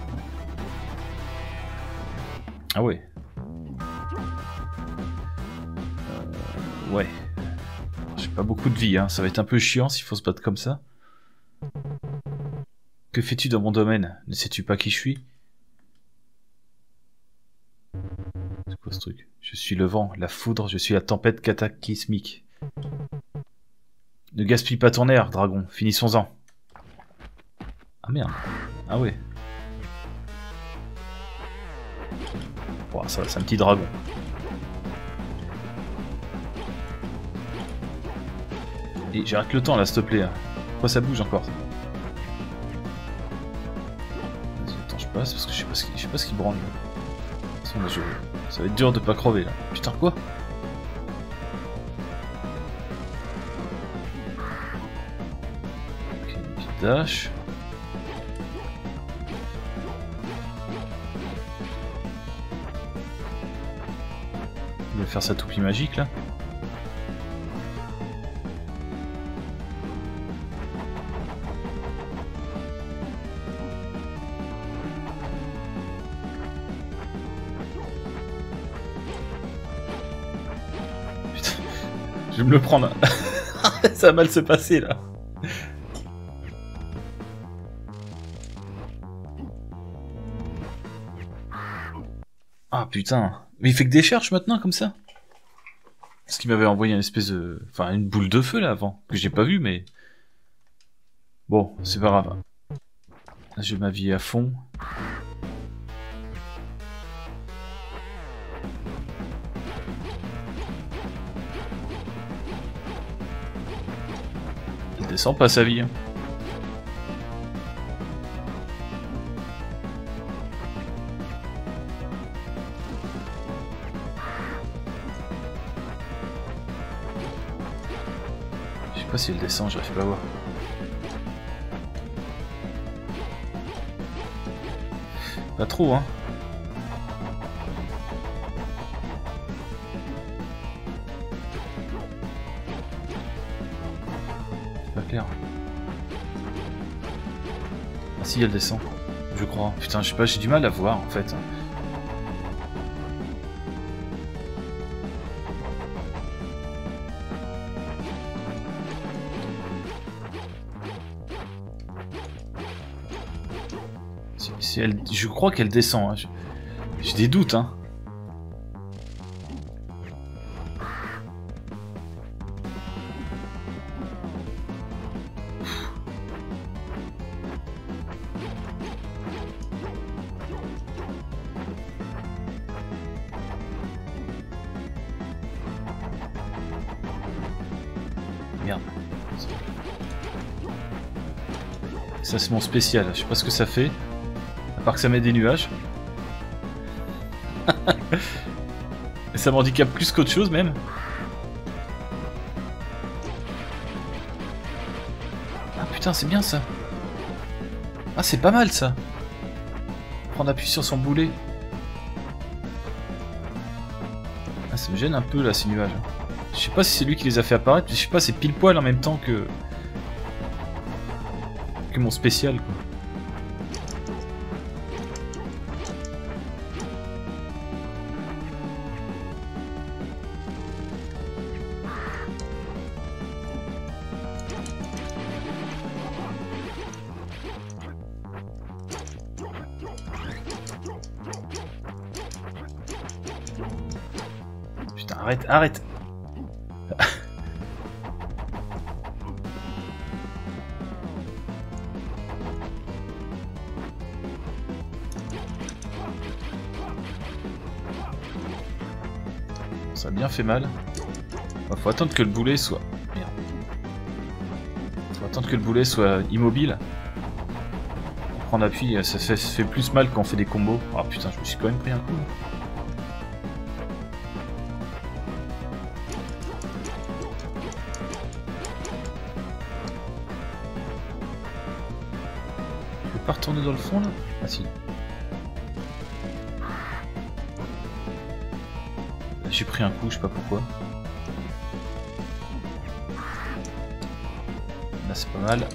Ah ouais. Ouais. J'ai pas beaucoup de vie, hein. Ça va être un peu chiant s'il faut se battre comme ça. Que fais-tu dans mon domaine? Ne sais-tu pas qui je suis? C'est quoi ce truc? Je suis le vent, la foudre, je suis la tempête cataclysmique. Ne gaspille pas ton air, dragon, finissons-en. Ah merde. Ah ouais. Bon, ça va, c'est un petit dragon. Et j'arrête le temps là, s'il te plaît. Pourquoi ça bouge encore? Attends, je passe parce que je sais pas ce qu'il branle. De toute façon, là, ça va être dur de pas crever là. Putain, quoi? Ok, une petite dash. Il va faire sa toupie magique là. Je vais me le prendre. Ça va mal se passer là. Ah putain. Mais il fait que des charges maintenant comme ça? Parce qu'il m'avait envoyé une espèce de... Enfin une boule de feu là avant. Que j'ai pas vu mais... Bon, c'est pas grave. Là j'ai ma vie à fond. Il descend pas sa vie. Hein. Je sais pas si elle descend, j'arrive pas à voir. Pas trop, hein. clair. Ah si, elle descend. Je crois. Putain, je sais pas, j'ai du mal à voir en fait. Si elle... Je crois qu'elle descend. Hein. J'ai des doutes, hein. Merde. Ça c'est mon spécial, je sais pas ce que ça fait. À part que ça met des nuages. Et ça m'handicape plus qu'autre chose même. Ah putain c'est bien ça. Ah c'est pas mal ça. Prendre appui sur son boulet. Ah ça me gêne un peu là ces nuages. Je sais pas si c'est lui qui les a fait apparaître, mais je sais pas, c'est pile poil en même temps que mon spécial quoi. Putain, arrête, arrête. Ça a bien fait mal. Faut attendre que le boulet soit... Merde. Faut attendre que le boulet soit immobile. Pour prendre appui, ça fait plus mal quand on fait des combos. Ah putain, je me suis quand même pris un coup. Je vais pas retourner dans le fond là? Ah si. J'ai pris un coup, je sais pas pourquoi. Là c'est pas mal.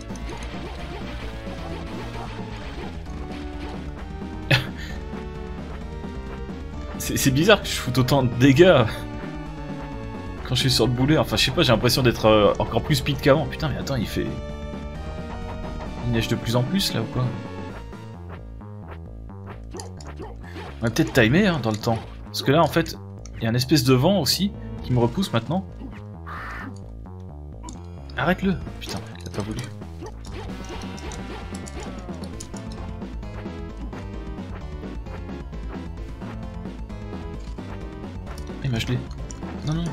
C'est bizarre que je foute autant de dégâts quand je suis sur le boulet. Enfin je sais pas, j'ai l'impression d'être encore plus speed qu'avant. Putain mais attends, il fait... Il neige de plus en plus là ou quoi? On va peut-être timer hein, dans le temps. Parce que là en fait... Il y a une espèce de vent aussi qui me repousse maintenant. Arrête-le! Putain, il a pas voulu. Il m'a gelé. Non, non.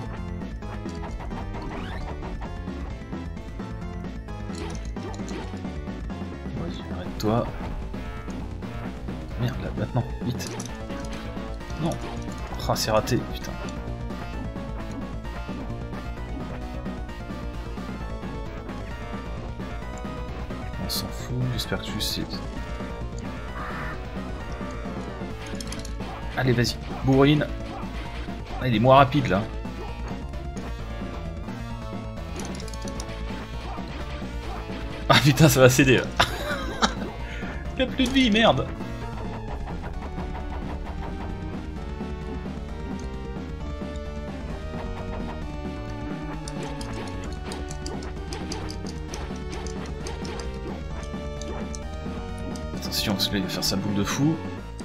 Vas-y, arrête-toi. Merde, là, maintenant, vite. Non. Ah, c'est raté, putain. On s'en fout, j'espère que tu sais. Allez, vas-y, bourrine. Ah, il est moins rapide là. Ah putain, ça va céder là. Il a plus de vie, merde. Attention, parce que là il va faire sa boule de fou.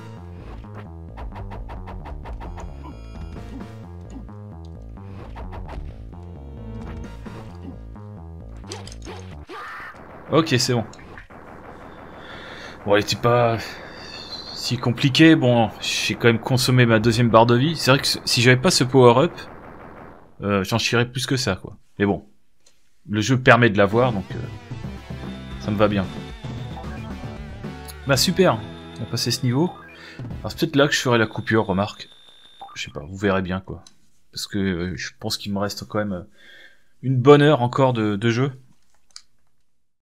Ok, c'est bon. Bon, elle était pas si compliquée. Bon, j'ai quand même consommé ma deuxième barre de vie. C'est vrai que si j'avais pas ce power-up, j'en chierais plus que ça, quoi. Mais bon, le jeu permet de l'avoir, donc ça me va bien. Bah super, on a passé ce niveau. Alors c'est peut-être là que je ferai la coupure, remarque. Je sais pas, vous verrez bien, quoi. Parce que je pense qu'il me reste quand même une bonne heure encore de jeu.